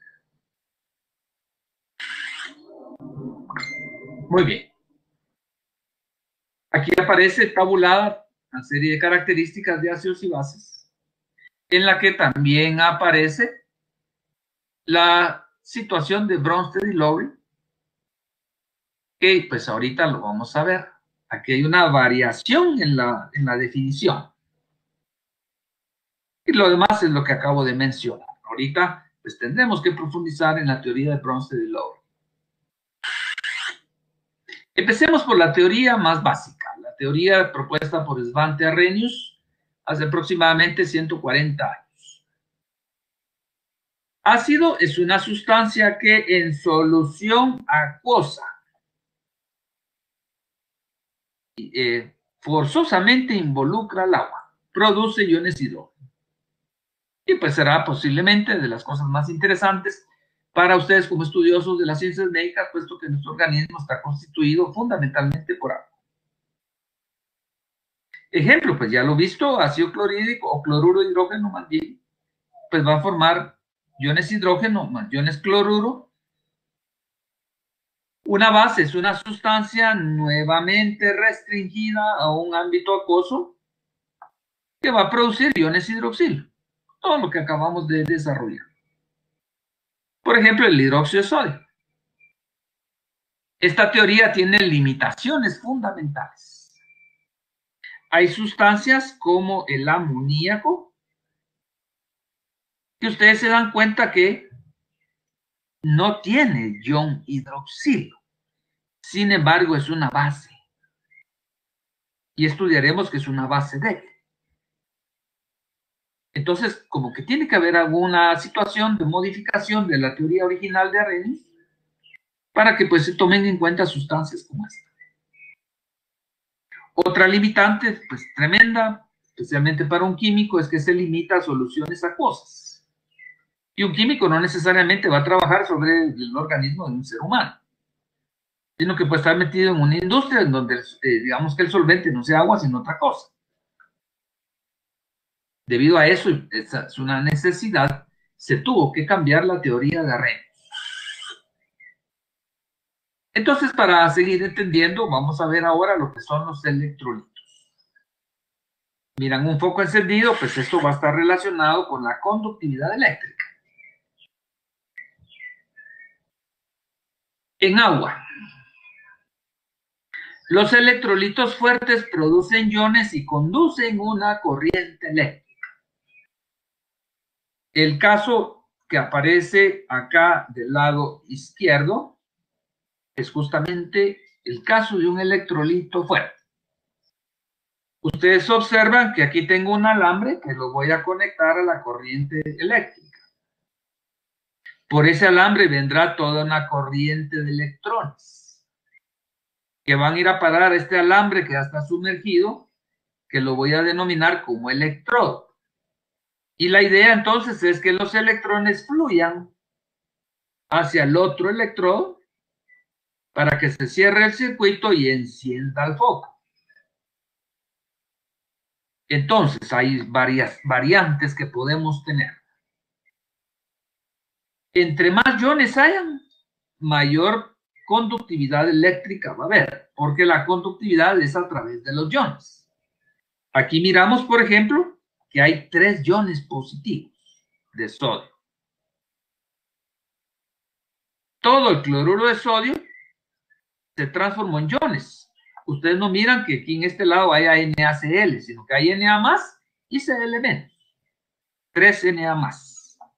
Muy bien. Aquí aparece tabulada una serie de características de ácidos y bases, en la que también aparece la situación de Bronsted y Lowry, que pues ahorita lo vamos a ver. Aquí hay una variación en la, en la definición. Y lo demás es lo que acabo de mencionar. Ahorita pues tendremos que profundizar en la teoría de Bronsted y Lowry. Empecemos por la teoría más básica, la teoría propuesta por Svante Arrhenius hace aproximadamente ciento cuarenta años. Ácido es una sustancia que en solución acuosa eh, forzosamente involucra al agua, produce iones hidrógeno. Y pues será posiblemente de las cosas más interesantes para ustedes como estudiosos de las ciencias médicas, puesto que nuestro organismo está constituido fundamentalmente por agua. Ejemplo, pues ya lo visto, ácido clorhídrico o cloruro de hidrógeno más bien, pues va a formar iones hidrógeno más iones cloruro. Una base es una sustancia nuevamente restringida a un ámbito acuoso que va a producir iones hidroxilo, todo lo que acabamos de desarrollar. Por ejemplo, el hidróxido de sodio. Esta teoría tiene limitaciones fundamentales. Hay sustancias como el amoníaco, que ustedes se dan cuenta que no tiene ion hidroxilo. Sin embargo, es una base. Y estudiaremos que es una base débil. Entonces, como que tiene que haber alguna situación de modificación de la teoría original de Arrhenius para que pues se tomen en cuenta sustancias como esta. Otra limitante, pues tremenda, especialmente para un químico, es que se limita a soluciones acuosas. Y un químico no necesariamente va a trabajar sobre el organismo de un ser humano, sino que puede estar metido en una industria en donde, eh, digamos que el solvente no sea agua, sino otra cosa. Debido a eso, esa es una necesidad, se tuvo que cambiar la teoría de Arrhenius. Entonces, para seguir entendiendo, vamos a ver ahora lo que son los electrolitos. Miran, un foco encendido, pues esto va a estar relacionado con la conductividad eléctrica. En agua, los electrolitos fuertes producen iones y conducen una corriente eléctrica. El caso que aparece acá del lado izquierdo es justamente el caso de un electrolito fuerte. Ustedes observan que aquí tengo un alambre que lo voy a conectar a la corriente eléctrica. Por ese alambre vendrá toda una corriente de electrones que van a ir a parar a este alambre que ya está sumergido, que lo voy a denominar como electrodo. Y la idea entonces es que los electrones fluyan hacia el otro electrodo para que se cierre el circuito y encienda el foco. Entonces hay varias variantes que podemos tener. Entre más iones hayan, mayor conductividad eléctrica va a haber, porque la conductividad es a través de los iones. Aquí miramos, por ejemplo, que hay tres iones positivos de sodio. Todo el cloruro de sodio se transformó en iones. Ustedes no miran que aquí en este lado haya NaCl, sino que hay Na más y Cl menos. tres Na más.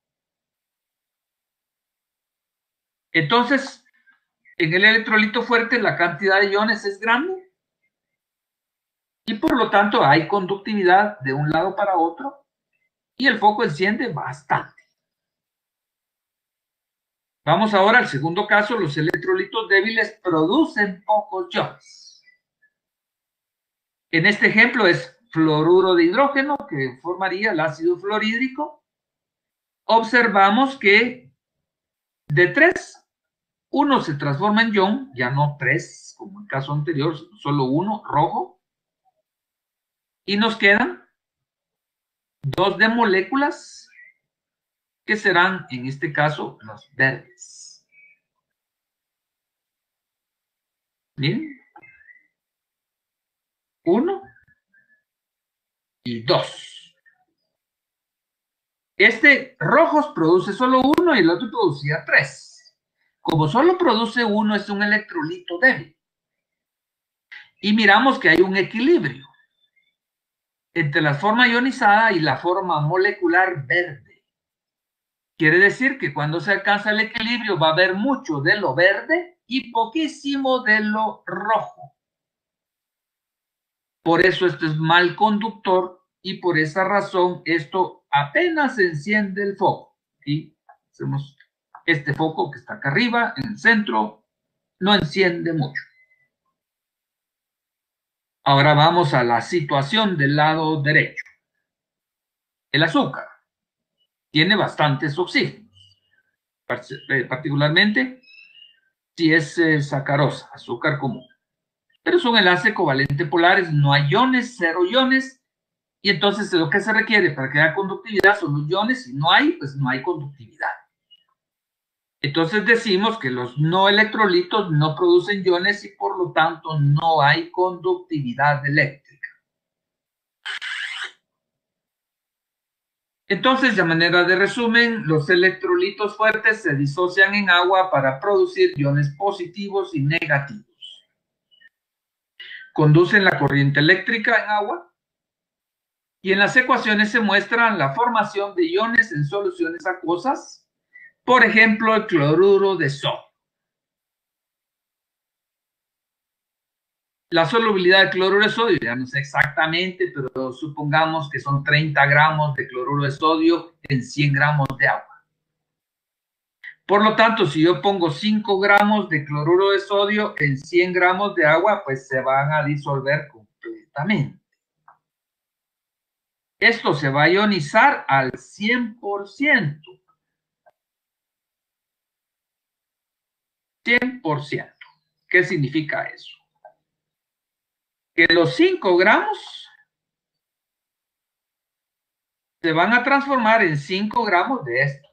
Entonces, en el electrolito fuerte la cantidad de iones es grande y por lo tanto hay conductividad de un lado para otro y el foco enciende bastante. Vamos ahora al segundo caso. Los electrolitos débiles producen pocos iones. En este ejemplo es fluoruro de hidrógeno, que formaría el ácido fluorhídrico. Observamos que de tres, uno se transforma en ion, ya no tres, como en el caso anterior, solo uno, rojo. Y nos quedan dos de moléculas que serán, en este caso, los verdes. Miren. Uno y dos. Este rojos produce solo uno y el otro producía tres. Como solo produce uno, es un electrolito débil. Y miramos que hay un equilibrio entre la forma ionizada y la forma molecular verde. Quiere decir que cuando se alcanza el equilibrio va a haber mucho de lo verde y poquísimo de lo rojo. Por eso esto es mal conductor y por esa razón esto apenas enciende el foco. Y hacemos este foco que está acá arriba, en el centro, no enciende mucho. Ahora vamos a la situación del lado derecho. El azúcar tiene bastantes oxígenos, particularmente si es eh, sacarosa, azúcar común. Pero es un enlace covalente polares, no hay iones, cero iones, y entonces lo que se requiere para que haya conductividad son los iones, si no hay, pues no hay conductividad. Entonces decimos que los no electrolitos no producen iones y por lo tanto no hay conductividad eléctrica. Entonces, de manera de resumen, los electrolitos fuertes se disocian en agua para producir iones positivos y negativos. Conducen la corriente eléctrica en agua y en las ecuaciones se muestran la formación de iones en soluciones acuosas, por ejemplo, el cloruro de sodio. La solubilidad de cloruro de sodio, ya no sé exactamente, pero supongamos que son treinta gramos de cloruro de sodio en cien gramos de agua. Por lo tanto, si yo pongo cinco gramos de cloruro de sodio en cien gramos de agua, pues se van a disolver completamente. Esto se va a ionizar al cien por ciento. cien por ciento. ¿Qué significa eso? Que los cinco gramos se van a transformar en cinco gramos de esto.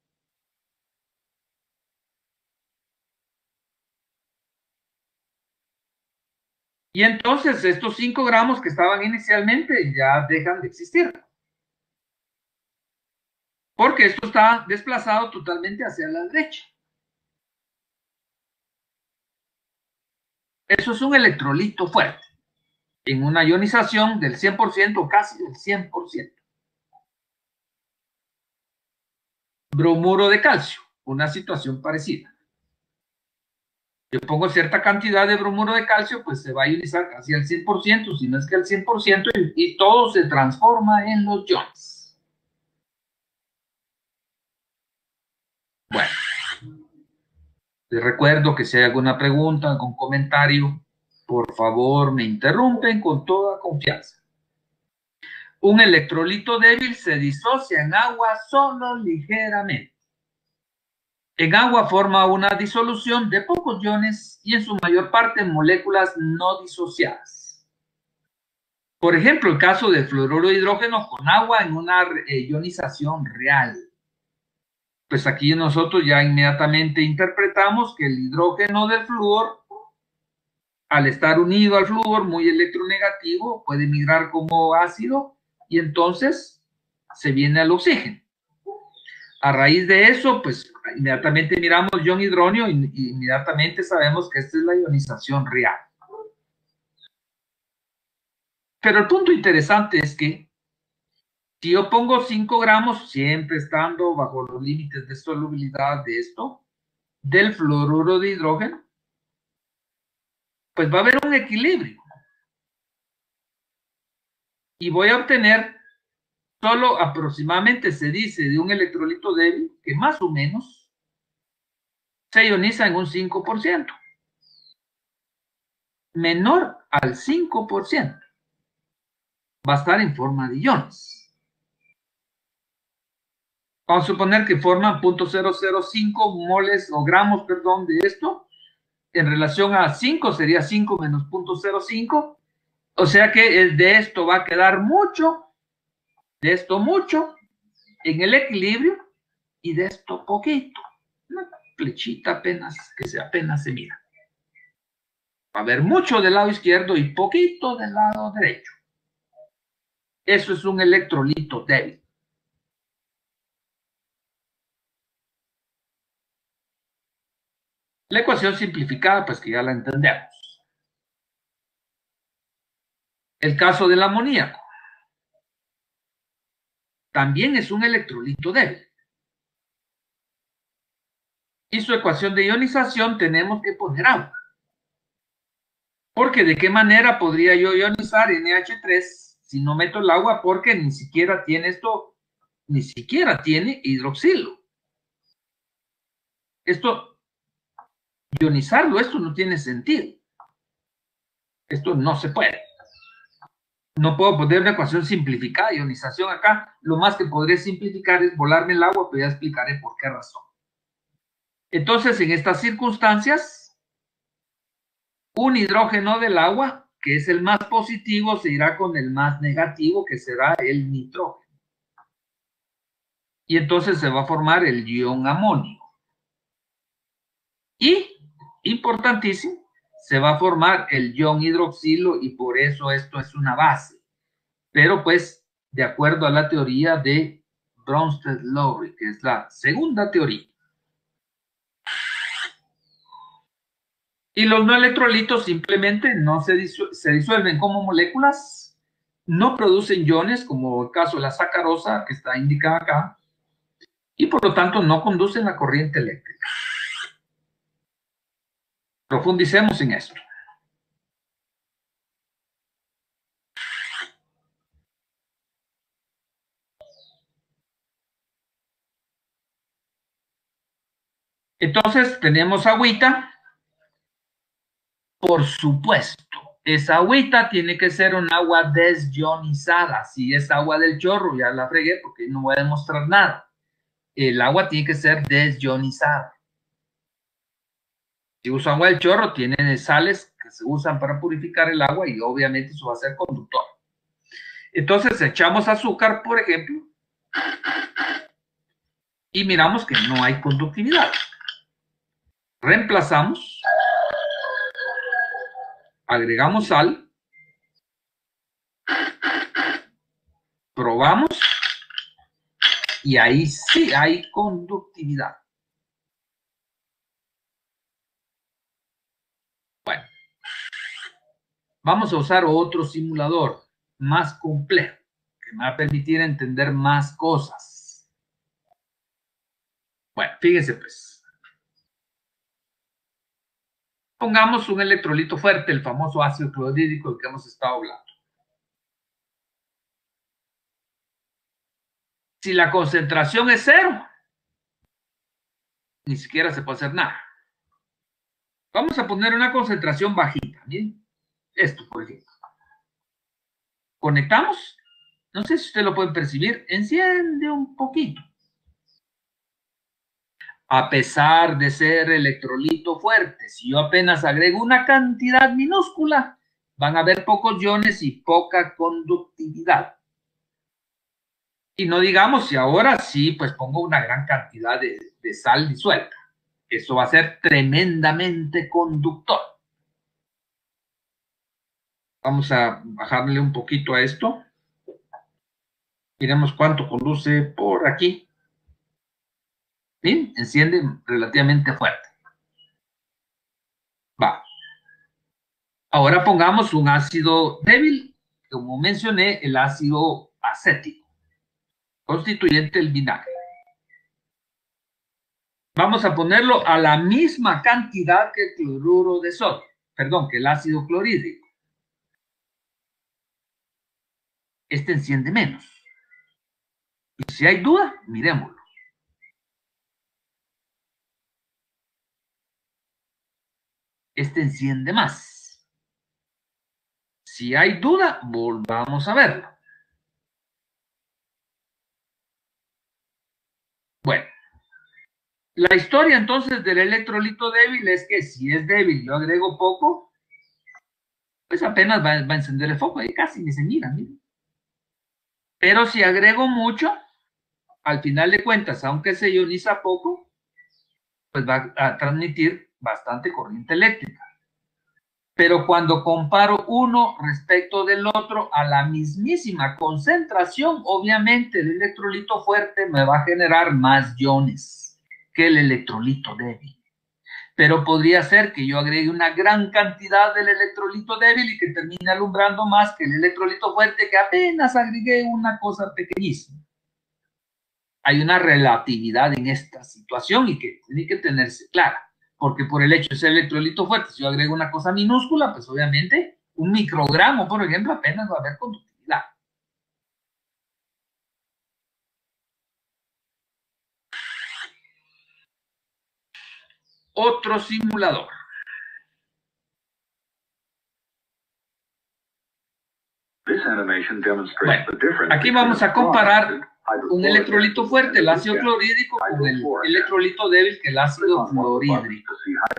Y entonces estos cinco gramos que estaban inicialmente ya dejan de existir. Porque esto está desplazado totalmente hacia la derecha. Eso es un electrolito fuerte, en una ionización del cien por ciento o casi del cien por ciento. Bromuro de calcio, una situación parecida. Yo pongo cierta cantidad de bromuro de calcio, pues se va a ionizar casi al cien por ciento, si no es que al cien por ciento, y, y todo se transforma en los iones. Bueno. Les recuerdo que si hay alguna pregunta, algún comentario, por favor me interrumpen con toda confianza. Un electrolito débil se disocia en agua solo ligeramente. En agua forma una disolución de pocos iones y en su mayor parte moléculas no disociadas. Por ejemplo, el caso del fluoruro de hidrógeno con agua en una ionización real. Pues aquí nosotros ya inmediatamente interpretamos que el hidrógeno del flúor, al estar unido al flúor muy electronegativo, puede migrar como ácido y entonces se viene al oxígeno. A raíz de eso, pues inmediatamente miramos ion hidronio y, y inmediatamente sabemos que esta es la ionización real. Pero el punto interesante es que si yo pongo cinco gramos, siempre estando bajo los límites de solubilidad de esto, del fluoruro de hidrógeno, pues va a haber un equilibrio. Y voy a obtener solo aproximadamente, se dice, de un electrolito débil, que más o menos se ioniza en un cinco por ciento. Menor al cinco por ciento. Va a estar en forma de iones. Vamos a suponer que forman cero punto cero cero cinco moles o gramos, perdón, de esto. En relación a cinco sería cinco menos cero punto cero cinco. O sea que de esto va a quedar mucho, de esto mucho, en el equilibrio. y de esto poquito. Una flechita apenas, que se apenas se mira. Va a haber mucho del lado izquierdo y poquito del lado derecho. Eso es un electrolito débil. La ecuación simplificada, pues que ya la entendemos. El caso del amoníaco. También es un electrolito débil. Y su ecuación de ionización tenemos que poner agua. Porque ¿de qué manera podría yo ionizar N H tres si no meto el agua? Porque ni siquiera tiene esto, ni siquiera tiene hidroxilo. Esto, ionizarlo, esto no tiene sentido. Esto no se puede. No puedo poner una ecuación simplificada de ionización acá. Lo más que podré simplificar es volarme el agua, pero ya explicaré por qué razón. Entonces, en estas circunstancias, un hidrógeno del agua, que es el más positivo, se irá con el más negativo, que será el nitrógeno. Y entonces se va a formar el ion amonio. Y, importantísimo, se va a formar el ion hidroxilo y por eso esto es una base. Pero pues, de acuerdo a la teoría de Bronsted-Lowry, que es la segunda teoría. Y los no electrolitos simplemente no se, disu se disuelven como moléculas, no producen iones, como el caso de la sacarosa, que está indicada acá, y por lo tanto no conducen la corriente eléctrica. Profundicemos en esto. Entonces tenemos agüita. Por supuesto, esa agüita tiene que ser un agua desionizada. Si es agua del chorro, ya la fregué porque no voy a demostrar nada. El agua tiene que ser desionizada. Si uso agua del chorro, tiene sales que se usan para purificar el agua y obviamente eso va a ser conductor. Entonces echamos azúcar, por ejemplo, y miramos que no hay conductividad. Reemplazamos, agregamos sal, probamos y ahí sí hay conductividad. Bueno, vamos a usar otro simulador más complejo que me va a permitir entender más cosas. Bueno, fíjense pues. Pongamos un electrolito fuerte, el famoso ácido clorhídrico del que hemos estado hablando. Si la concentración es cero, ni siquiera se puede hacer nada. Vamos a poner una concentración bajita, ¿bien? Esto, por ejemplo. Conectamos. No sé si ustedes lo pueden percibir. Enciende un poquito. A pesar de ser electrolito fuerte, si yo apenas agrego una cantidad minúscula, van a haber pocos iones y poca conductividad. Y no digamos si ahora sí, pues pongo una gran cantidad de, de sal disuelta. Eso va a ser tremendamente conductor. Vamos a bajarle un poquito a esto. Miremos cuánto conduce por aquí. ¿Sí? Enciende relativamente fuerte. Va. Ahora pongamos un ácido débil, como mencioné, el ácido acético, constituyente del vinagre. Vamos a ponerlo a la misma cantidad que el cloruro de sodio, perdón, que el ácido clorhídrico. Este enciende menos. Y si hay duda, miremoslo. Este enciende más. Si hay duda, volvamos a verlo. Bueno, la historia entonces del electrolito débil es que si es débil, yo agrego poco, pues apenas va, va a encender el foco, ahí casi ni se mira, miren. Pero si agrego mucho, al final de cuentas, aunque se ioniza poco, pues va a transmitir bastante corriente eléctrica. Pero cuando comparo uno respecto del otro a la mismísima concentración, obviamente el electrolito fuerte me va a generar más iones que el electrolito débil. Pero podría ser que yo agregue una gran cantidad del electrolito débil y que termine alumbrando más que el electrolito fuerte, que apenas agregué una cosa pequeñísima. Hay una relatividad en esta situación y que tiene que tenerse clara, porque por el hecho de ser electrolito fuerte, si yo agrego una cosa minúscula, pues obviamente un microgramo, por ejemplo, apenas va a haber conductividad. Otro simulador. Bueno, aquí vamos a comparar un electrolito fuerte, el ácido clorhídrico, con el electrolito débil, que es el ácido fluorhídrico.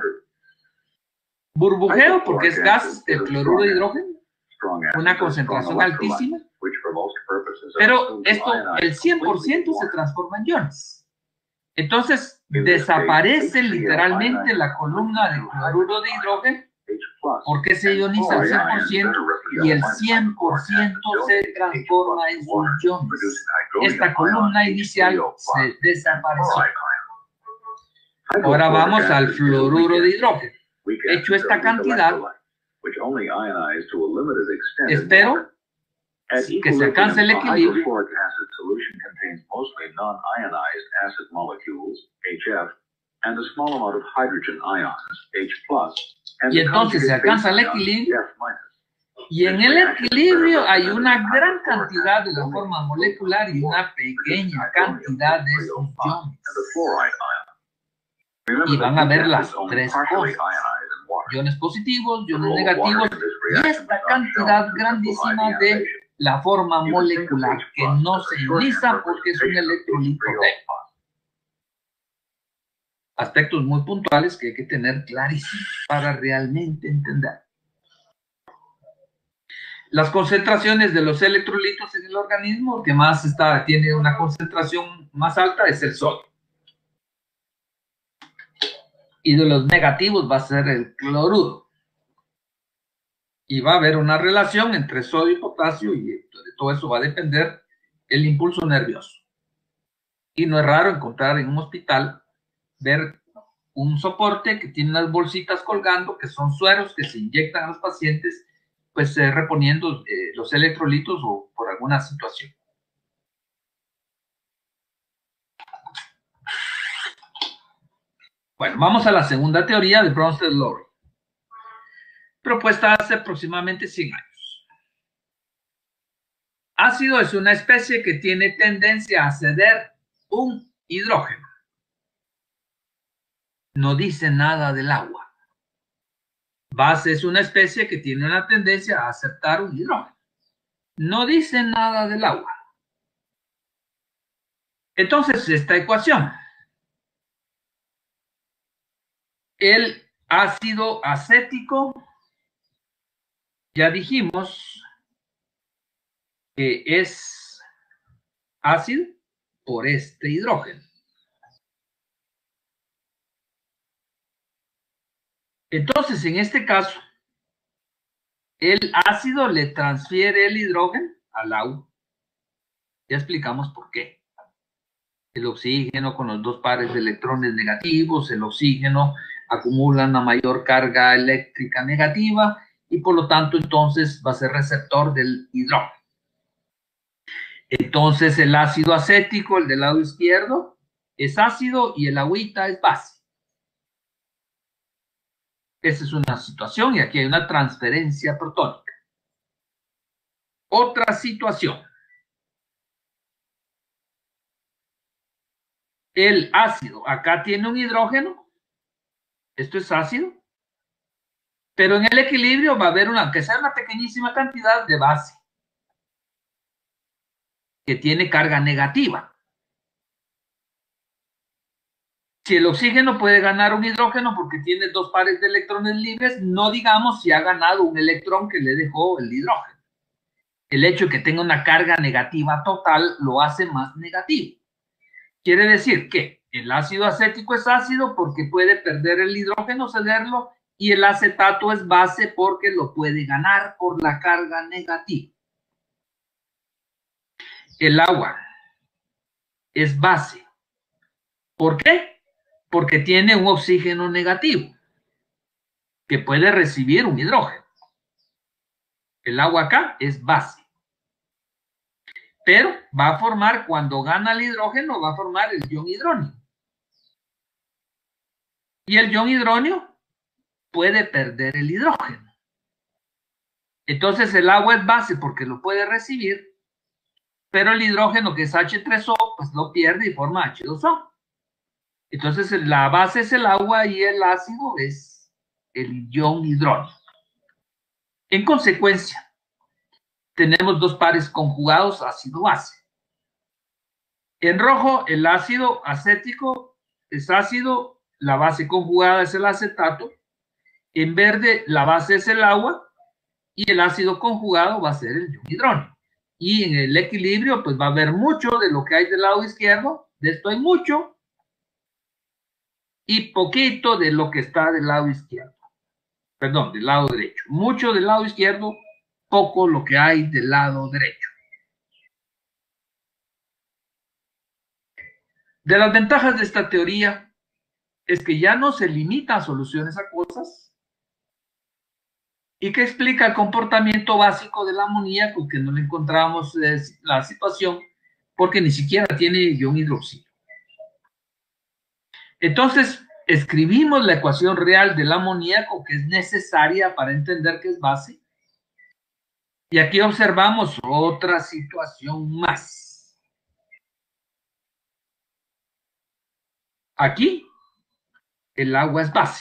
Burbujeo, porque es gas, el cloruro de hidrógeno, una concentración altísima, pero esto, el cien por ciento se transforma en iones. Entonces, desaparece literalmente la columna de cloruro de hidrógeno, porque se ioniza al cien por ciento y el cien por ciento se transforma en sus iones. Esta columna inicial se desapareció. Ahora vamos al fluoruro de hidrógeno. Hecho esta cantidad, espero que se alcance el equilibrio. Y entonces se alcanza el equilibrio, y en el equilibrio hay una gran cantidad de la forma molecular y una pequeña cantidad de esos iones. Y van a ver las tres cosas: iones positivos, iones negativos, y esta cantidad grandísima de la forma molecular que no se ioniza porque es un electrolito débil. Aspectos muy puntuales que hay que tener clarísimos para realmente entender. Las concentraciones de los electrolitos en el organismo, el que más está, tiene una concentración más alta es el sodio. Y de los negativos va a ser el cloruro. Y va a haber una relación entre sodio y potasio, y de todo eso va a depender el impulso nervioso. Y no es raro encontrar en un hospital, ver un soporte que tiene unas bolsitas colgando, que son sueros que se inyectan a los pacientes, pues eh, reponiendo eh, los electrolitos o por alguna situación. Bueno, vamos a la segunda teoría de Bronsted-Lowry, propuesta hace aproximadamente cien años. Ácido es una especie que tiene tendencia a ceder un hidrógeno. No dice nada del agua. Base es una especie que tiene una tendencia a aceptar un hidrógeno. No dice nada del agua. Entonces, esta ecuación, el ácido acético, ya dijimos que es ácido por este hidrógeno. Entonces, en este caso, el ácido le transfiere el hidrógeno al agua. Ya explicamos por qué. El oxígeno con los dos pares de electrones negativos, el oxígeno acumula una mayor carga eléctrica negativa y por lo tanto entonces va a ser receptor del hidrógeno. Entonces el ácido acético, el del lado izquierdo, es ácido y el agüita es base. Esa es una situación y aquí hay una transferencia protónica. Otra situación. El ácido, acá tiene un hidrógeno, esto es ácido, pero en el equilibrio va a haber una, aunque sea una pequeñísima cantidad de base, que tiene carga negativa. Si el oxígeno puede ganar un hidrógeno porque tiene dos pares de electrones libres, no digamos si ha ganado un electrón que le dejó el hidrógeno. El hecho de que tenga una carga negativa total lo hace más negativo. Quiere decir que el ácido acético es ácido porque puede perder el hidrógeno, cederlo, y el acetato es base porque lo puede ganar por la carga negativa. El agua es base. ¿Por qué? Porque tiene un oxígeno negativo que puede recibir un hidrógeno. El agua acá es base. Pero va a formar, cuando gana el hidrógeno, va a formar el ion hidróneo. Y el ion hidróneo puede perder el hidrógeno. Entonces el agua es base porque lo puede recibir, pero el hidrógeno, que es hache tres o, pues lo pierde y forma hache dos o. Entonces la base es el agua y el ácido es el ion hidróneo. En consecuencia, tenemos dos pares conjugados ácido-base. En rojo, el ácido acético es ácido, la base conjugada es el acetato. En verde, la base es el agua y el ácido conjugado va a ser el ion hidróneo. Y en el equilibrio, pues va a haber mucho de lo que hay del lado izquierdo, de esto hay mucho, y poquito de lo que está del lado izquierdo. Perdón, del lado derecho. Mucho del lado izquierdo, poco lo que hay del lado derecho. De las ventajas de esta teoría es que ya no se limita a soluciones acuosas y que explica el comportamiento básico del amoníaco, que no le encontramos eh, la situación porque ni siquiera tiene ion hidroxilo. Entonces, escribimos la ecuación real del amoníaco, que es necesaria para entender que es base. Y aquí observamos otra situación más. Aquí, el agua es base.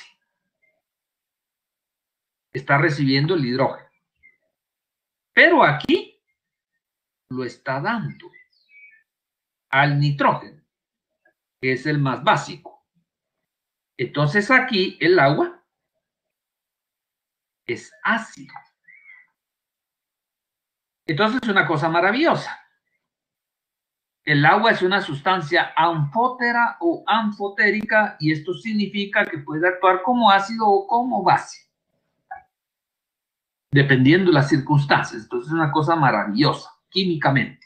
Está recibiendo el hidrógeno. Pero aquí lo está dando al nitrógeno, que es el más básico. Entonces aquí el agua es ácido. Entonces es una cosa maravillosa. El agua es una sustancia anfótera o anfotérica, y esto significa que puede actuar como ácido o como base, dependiendo de las circunstancias. Entonces es una cosa maravillosa, químicamente.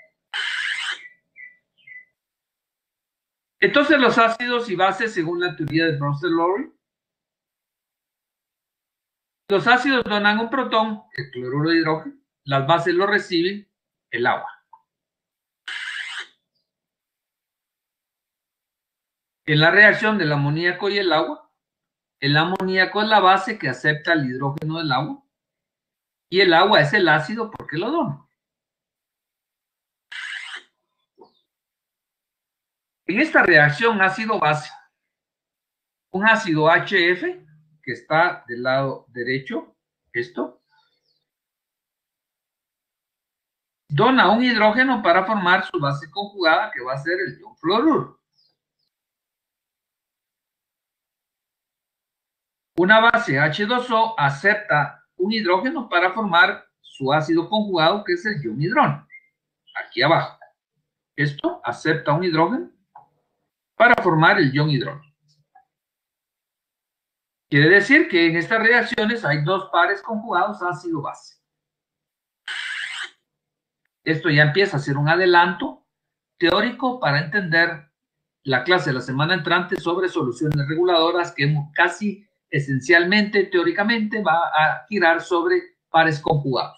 Entonces los ácidos y bases, según la teoría de Bronsted-Lowry, los ácidos donan un protón, el cloruro de hidrógeno, las bases lo reciben, el agua. En la reacción del amoníaco y el agua, el amoníaco es la base que acepta el hidrógeno del agua y el agua es el ácido porque lo dona. En esta reacción ácido-base, un ácido H F, que está del lado derecho, esto, dona un hidrógeno para formar su base conjugada, que va a ser el ion fluoruro. Una base hache dos o acepta un hidrógeno para formar su ácido conjugado, que es el ion hidrógeno. Aquí abajo. Esto acepta un hidrógeno para formar el ion hidrógeno. Quiere decir que en estas reacciones hay dos pares conjugados ácido-base. Esto ya empieza a ser un adelanto teórico para entender la clase de la semana entrante sobre soluciones reguladoras, que casi esencialmente, teóricamente, va a girar sobre pares conjugados.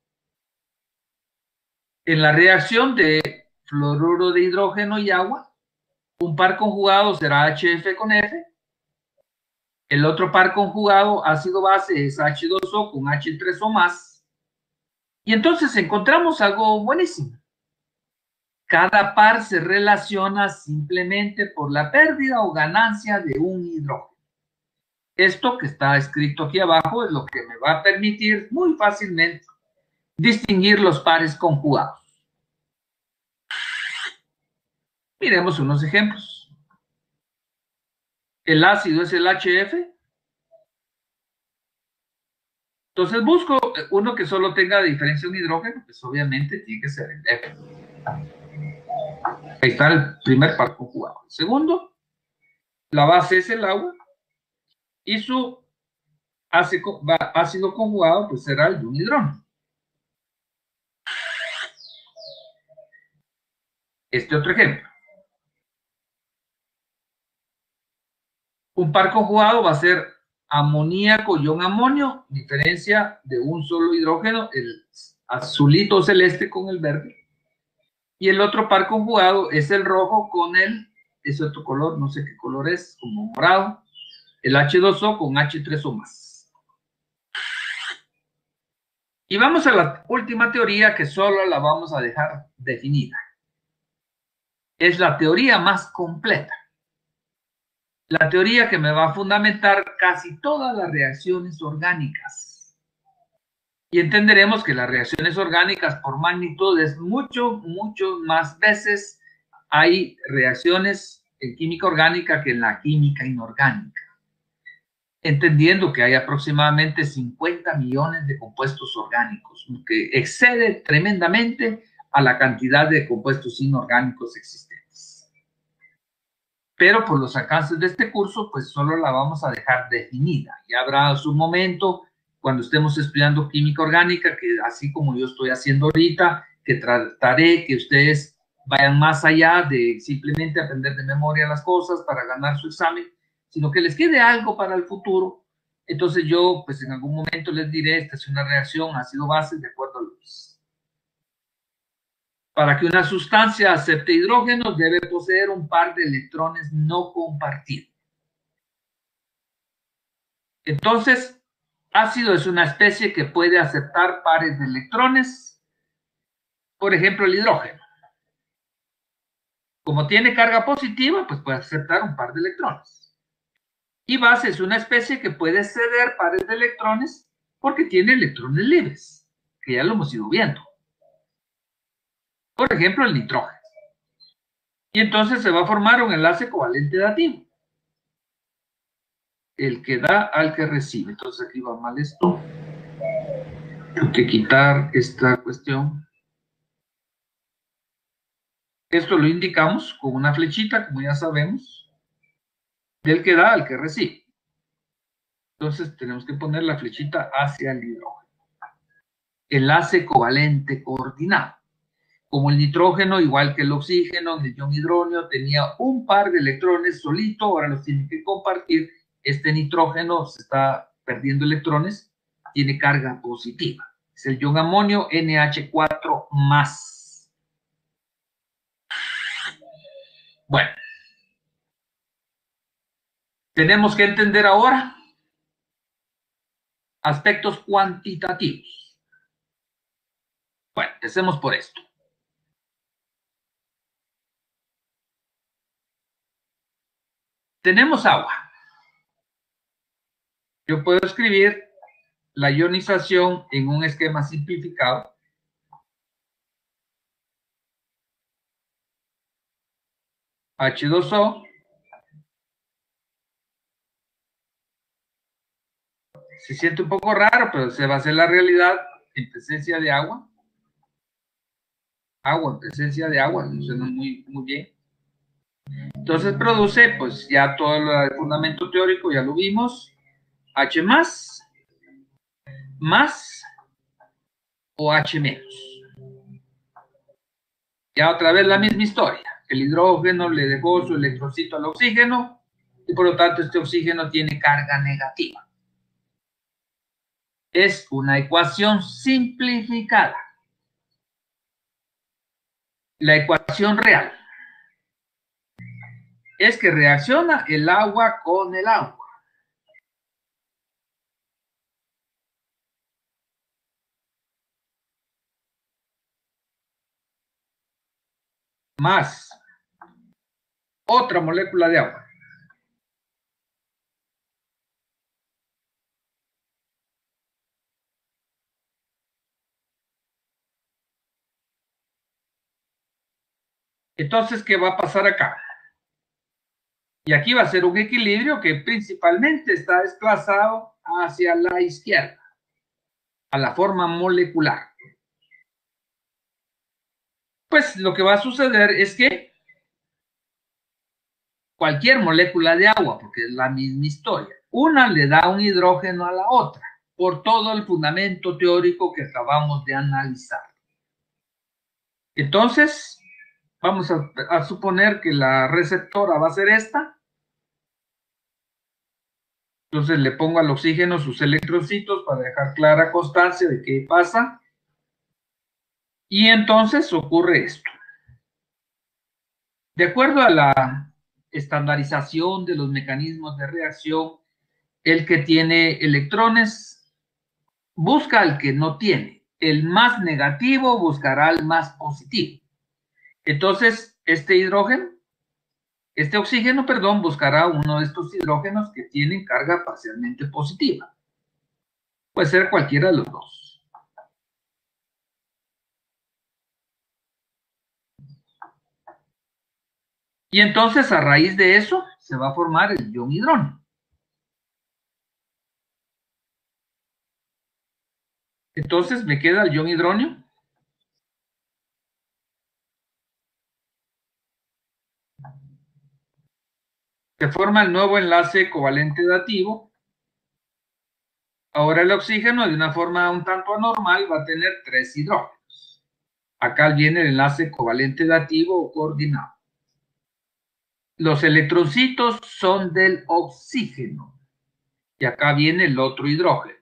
En la reacción de fluoruro de hidrógeno y agua, un par conjugado será H F con F. El otro par conjugado ácido-base es hache dos o con hache tres o más. Y entonces encontramos algo buenísimo. Cada par se relaciona simplemente por la pérdida o ganancia de un hidrógeno. Esto que está escrito aquí abajo es lo que me va a permitir muy fácilmente distinguir los pares conjugados. Miremos unos ejemplos. El ácido es el H F. Entonces busco uno que solo tenga diferencia de un hidrógeno, pues obviamente tiene que ser el F. Ahí está el primer par conjugado. El segundo, la base es el agua y su ácido conjugado pues será el de un hidrógeno. Este otro ejemplo. Un par conjugado va a ser amoníaco ion amonio, diferencia de un solo hidrógeno, el azulito celeste con el verde. Y el otro par conjugado es el rojo con el, ese otro color, no sé qué color es, como morado, el hache dos o con hache tres o más. Y vamos a la última teoría que solo la vamos a dejar definida. Es la teoría más completa. La teoría que me va a fundamentar casi todas las reacciones orgánicas. Y entenderemos que las reacciones orgánicas por magnitud es mucho, mucho más veces hay reacciones en química orgánica que en la química inorgánica. Entendiendo que hay aproximadamente cincuenta millones de compuestos orgánicos, que excede tremendamente a la cantidad de compuestos inorgánicos existentes. Pero por los alcances de este curso, pues solo la vamos a dejar definida. Ya habrá su momento cuando estemos estudiando química orgánica, que así como yo estoy haciendo ahorita, que trataré que ustedes vayan más allá de simplemente aprender de memoria las cosas para ganar su examen, sino que les quede algo para el futuro. Entonces yo, pues en algún momento les diré, esta es una reacción ácido-base de acuerdo a Lewis. Para que una sustancia acepte hidrógenos, debe poseer un par de electrones no compartidos. Entonces, ácido es una especie que puede aceptar pares de electrones, por ejemplo, el hidrógeno. Como tiene carga positiva, pues puede aceptar un par de electrones. Y base es una especie que puede ceder pares de electrones porque tiene electrones libres, que ya lo hemos ido viendo. Por ejemplo, el nitrógeno. Y entonces se va a formar un enlace covalente dativo. El que da al que recibe. Entonces aquí va mal esto. Tengo que quitar esta cuestión. Esto lo indicamos con una flechita, como ya sabemos, del que da al que recibe. Entonces tenemos que poner la flechita hacia el hidrógeno. Enlace covalente coordinado. Como el nitrógeno, igual que el oxígeno, el ion hidrógeno tenía un par de electrones solito, ahora los tiene que compartir. Este nitrógeno se está perdiendo electrones, tiene carga positiva. Es el ion amonio N H cuatro más. Bueno, tenemos que entender ahora aspectos cuantitativos. Bueno, empecemos por esto. Tenemos agua. Yo puedo escribir la ionización en un esquema simplificado. H dos O. Se siente un poco raro, pero se va a hacer la realidad en presencia de agua. Agua en presencia de agua, suena muy, muy bien. Entonces produce, pues ya todo el fundamento teórico ya lo vimos. H más, más o H menos. Ya otra vez la misma historia. El hidrógeno le dejó su electroncito al oxígeno y por lo tanto este oxígeno tiene carga negativa. Es una ecuación simplificada. La ecuación real es que reacciona el agua con el agua. Más otra molécula de agua. Entonces, ¿qué va a pasar acá? Y aquí va a ser un equilibrio que principalmente está desplazado hacia la izquierda, a la forma molecular. Pues lo que va a suceder es que cualquier molécula de agua, porque es la misma historia. Una le da un hidrógeno a la otra, por todo el fundamento teórico que acabamos de analizar. Entonces, vamos a, a suponer que la receptora va a ser esta. Entonces le pongo al oxígeno sus electroncitos para dejar clara constancia de qué pasa. Y entonces ocurre esto. De acuerdo a la estandarización de los mecanismos de reacción, el que tiene electrones busca al que no tiene. El más negativo buscará al más positivo. Entonces, este hidrógeno, este oxígeno, perdón, buscará uno de estos hidrógenos que tienen carga parcialmente positiva. Puede ser cualquiera de los dos. Y entonces, a raíz de eso, se va a formar el ion hidrógeno. Entonces, me queda el ion hidrógeno. Se forma el nuevo enlace covalente dativo. Ahora el oxígeno, de una forma un tanto anormal, va a tener tres hidrógenos. Acá viene el enlace covalente dativo o coordinado. Los electroncitos son del oxígeno. Y acá viene el otro hidrógeno.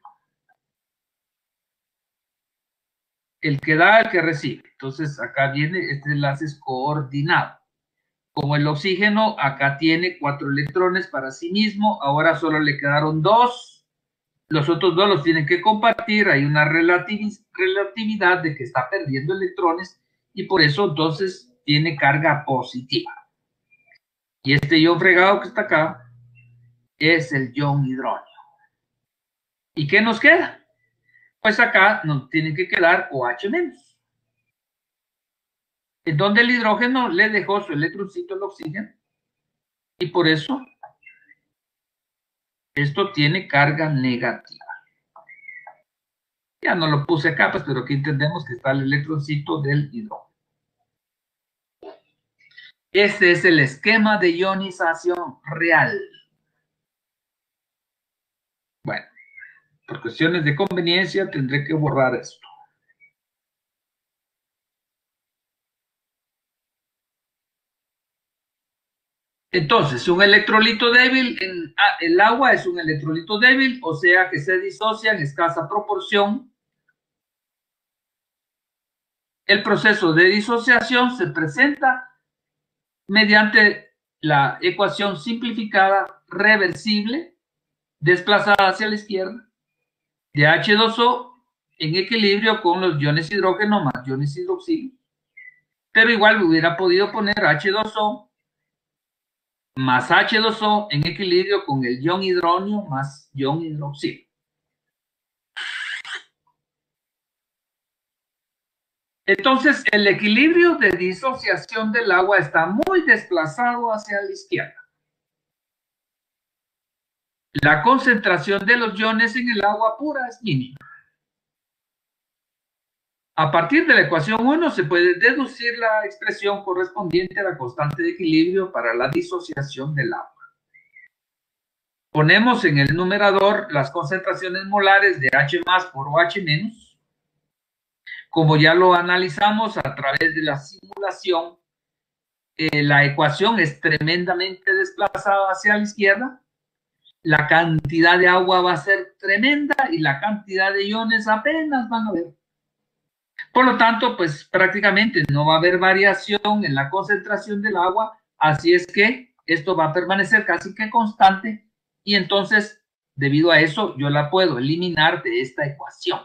El que da, el que recibe. Entonces, acá viene, este enlace es coordinado. Como el oxígeno acá tiene cuatro electrones para sí mismo, ahora solo le quedaron dos. Los otros dos los tienen que compartir. Hay una relatividad de que está perdiendo electrones y por eso entonces tiene carga positiva. Y este ion fregado que está acá es el ion hidrógeno. ¿Y qué nos queda? Pues acá nos tiene que quedar OH menos. En donde el hidrógeno le dejó su electroncito al oxígeno. Y por eso esto tiene carga negativa. Ya no lo puse acá, pues, pero aquí entendemos que está el electroncito del hidrógeno. Este es el esquema de ionización real. Bueno, por cuestiones de conveniencia tendré que borrar esto. Entonces, un electrolito débil, en, ah, el agua es un electrolito débil, o sea que se disocia en escasa proporción. El proceso de disociación se presenta mediante la ecuación simplificada reversible desplazada hacia la izquierda de hache dos o en equilibrio con los iones hidrógeno más iones hidroxilo. Pero igual hubiera podido poner hache dos o más hache dos o en equilibrio con el ion hidrógeno más ion hidroxilo. Entonces, el equilibrio de disociación del agua está muy desplazado hacia la izquierda. La concentración de los iones en el agua pura es mínima. A partir de la ecuación uno se puede deducir la expresión correspondiente a la constante de equilibrio para la disociación del agua. Ponemos en el numerador las concentraciones molares de H más por OH menos. Como ya lo analizamos a través de la simulación, eh, la ecuación es tremendamente desplazada hacia la izquierda. La cantidad de agua va a ser tremenda y la cantidad de iones apenas van a ver. Por lo tanto, pues prácticamente no va a haber variación en la concentración del agua, así es que esto va a permanecer casi que constante y entonces, debido a eso, yo la puedo eliminar de esta ecuación.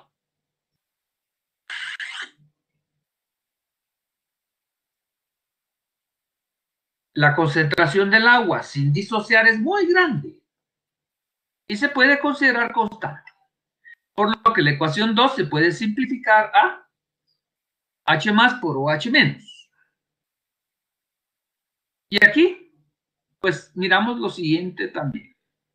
La concentración del agua sin disociar es muy grande y se puede considerar constante, por lo que la ecuación dos se puede simplificar a H más por OH menos. Y aquí, pues miramos lo siguiente también.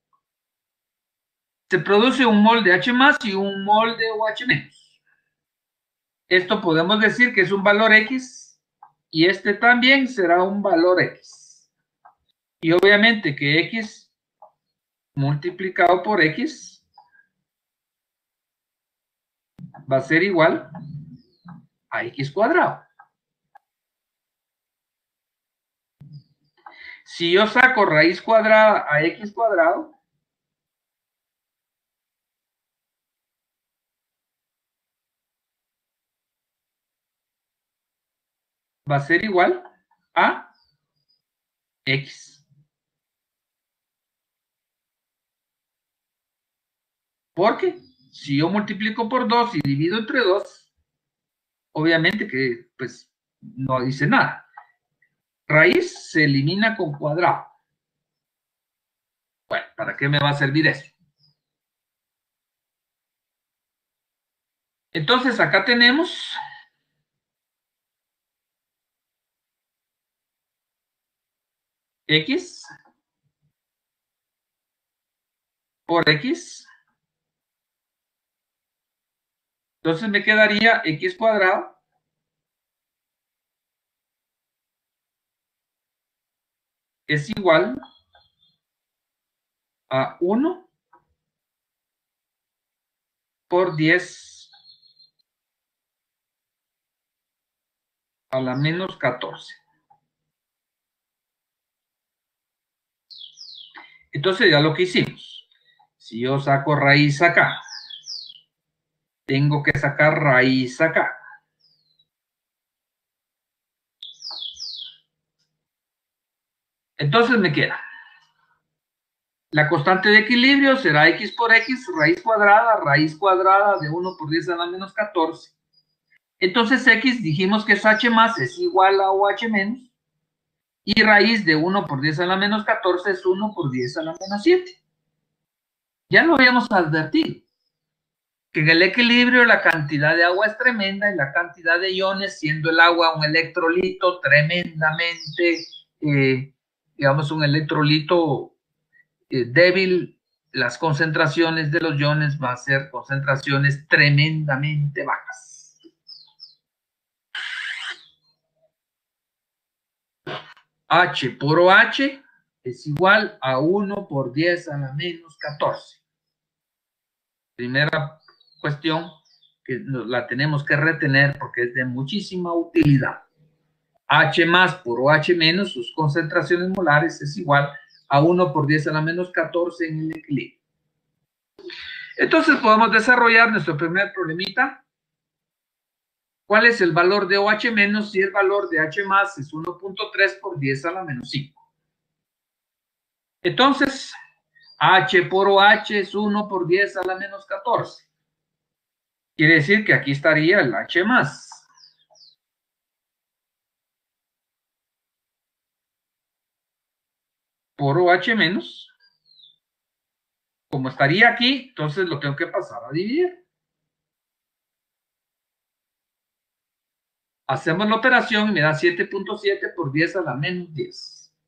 Se produce un mol de H más y un mol de OH menos. Esto podemos decir que es un valor X y este también será un valor X. Y obviamente que X multiplicado por X va a ser igual a X cuadrado. Si yo saco raíz cuadrada a X cuadrado, va a ser igual a X. Porque si yo multiplico por dos y divido entre dos, obviamente que pues no dice nada. Raíz se elimina con cuadrado. Bueno, ¿para qué me va a servir eso? Entonces acá tenemos X por X. Entonces me quedaría X cuadrado es igual a uno por diez a la menos catorce. Entonces ya lo que hicimos, si yo saco raíz acá, tengo que sacar raíz acá. Entonces me queda la constante de equilibrio será X por X, raíz cuadrada, raíz cuadrada de uno por diez a la menos catorce. Entonces X dijimos que es H más, es igual a O H menos. Y raíz de uno por diez a la menos catorce es uno por diez a la menos siete. Ya lo habíamos advertido, que en el equilibrio la cantidad de agua es tremenda y la cantidad de iones, siendo el agua un electrolito tremendamente, eh, digamos, un electrolito eh, débil, las concentraciones de los iones van a ser concentraciones tremendamente bajas. H por OH es igual a uno por diez a la menos catorce. Primera cuestión que la tenemos que retener porque es de muchísima utilidad. H más por OH menos, sus concentraciones molares, es igual a uno por diez a la menos catorce en el equilibrio. Entonces podemos desarrollar nuestro primer problemita. ¿Cuál es el valor de OH menos si el valor de H más es uno punto tres por diez a la menos cinco? Entonces, H por OH es uno por diez a la menos catorce. Quiere decir que aquí estaría el H más. Por OH menos. Como estaría aquí, entonces lo tengo que pasar a dividir. Hacemos la operación y me da siete punto siete por diez a la menos diez.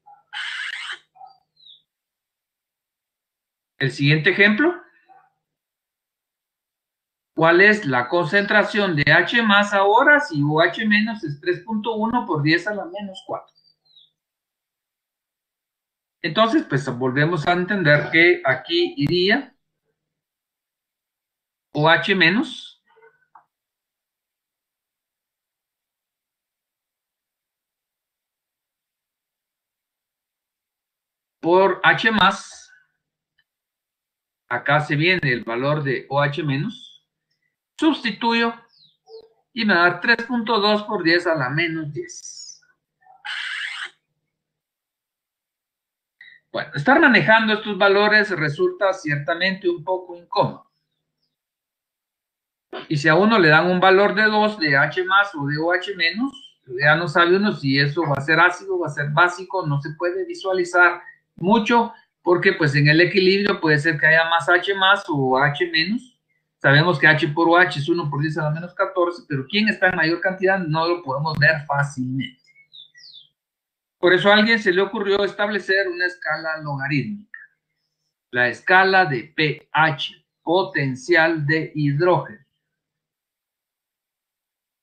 El siguiente ejemplo. ¿Cuál es la concentración de H más ahora si OH menos es tres punto uno por diez a la menos cuatro? Entonces, pues volvemos a entender que aquí iría OH menos por H más. Acá se viene el valor de OH menos. Sustituyo y me da tres punto dos por diez a la menos diez. Bueno, estar manejando estos valores resulta ciertamente un poco incómodo. Y si a uno le dan un valor de dos de H más o de OH menos, ya no sabe uno si eso va a ser ácido, va a ser básico, no se puede visualizar mucho, porque pues en el equilibrio puede ser que haya más H más o H menos. Sabemos que H por OH es uno por diez a la menos catorce, pero ¿quién está en mayor cantidad? No lo podemos ver fácilmente. Por eso a alguien se le ocurrió establecer una escala logarítmica. La escala de pH, potencial de hidrógeno.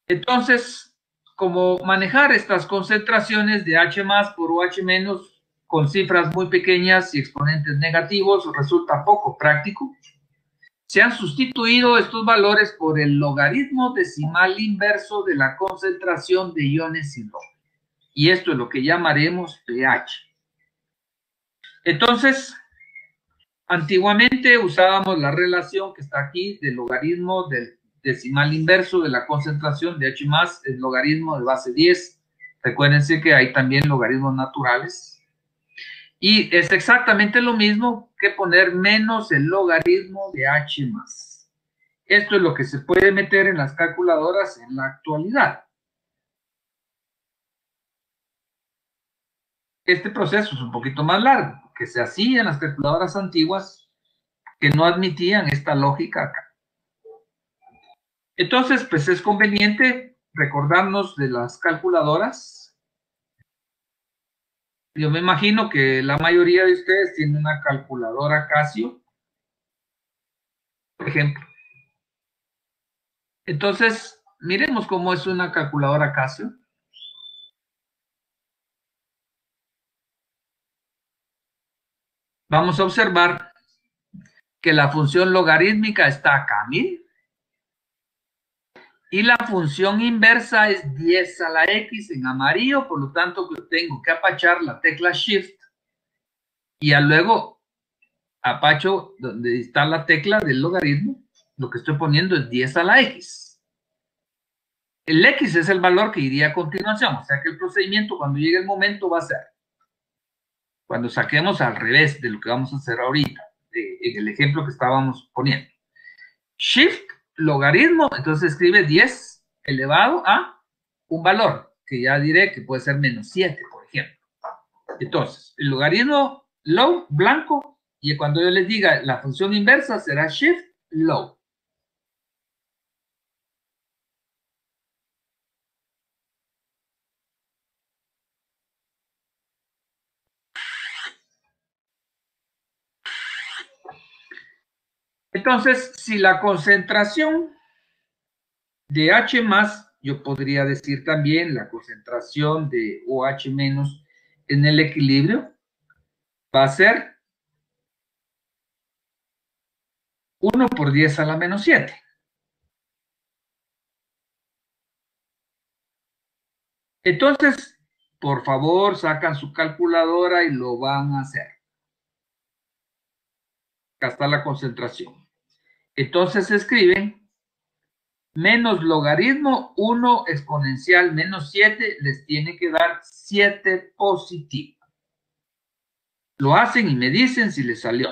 Entonces, como manejar estas concentraciones de H más por OH menos con cifras muy pequeñas y exponentes negativos resulta poco práctico. Se han sustituido estos valores por el logaritmo decimal inverso de la concentración de iones hidrógeno. Y esto es lo que llamaremos pH. Entonces, antiguamente usábamos la relación que está aquí del logaritmo del decimal inverso de la concentración de H más, el logaritmo de base diez. Recuérdense que hay también logaritmos naturales. Y es exactamente lo mismo que poner menos el logaritmo de H más. Esto es lo que se puede meter en las calculadoras en la actualidad. Este proceso es un poquito más largo, que se hacía en las calculadoras antiguas que no admitían esta lógica acá. Entonces, pues es conveniente recordarnos de las calculadoras. Yo me imagino que la mayoría de ustedes tienen una calculadora Casio, por ejemplo. Entonces, miremos cómo es una calculadora Casio. Vamos a observar que la función logarítmica está acá, miren. Y la función inversa es diez a la X en amarillo, por lo tanto tengo que apachar la tecla Shift y ya luego apacho donde está la tecla del logaritmo, lo que estoy poniendo es diez a la X. El X es el valor que iría a continuación, o sea que el procedimiento cuando llegue el momento va a ser, cuando saquemos al revés de lo que vamos a hacer ahorita, de, en el ejemplo que estábamos poniendo. Shift, logaritmo, entonces escribe diez elevado a un valor, que ya diré que puede ser menos siete, por ejemplo. Entonces, el logaritmo low, blanco, y cuando yo les diga la función inversa será shift, low. Entonces, si la concentración de H más, yo podría decir también la concentración de OH menos en el equilibrio, va a ser uno por diez a la menos siete. Entonces, por favor, sacan su calculadora y lo van a hacer. Acá está la concentración. Entonces escriben menos logaritmo uno exponencial menos siete, les tiene que dar siete positivo. Lo hacen y me dicen si les salió.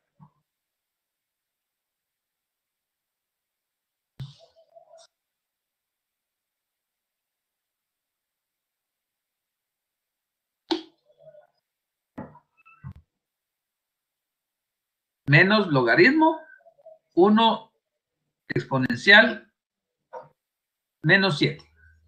Menos logaritmo uno exponencial menos siete.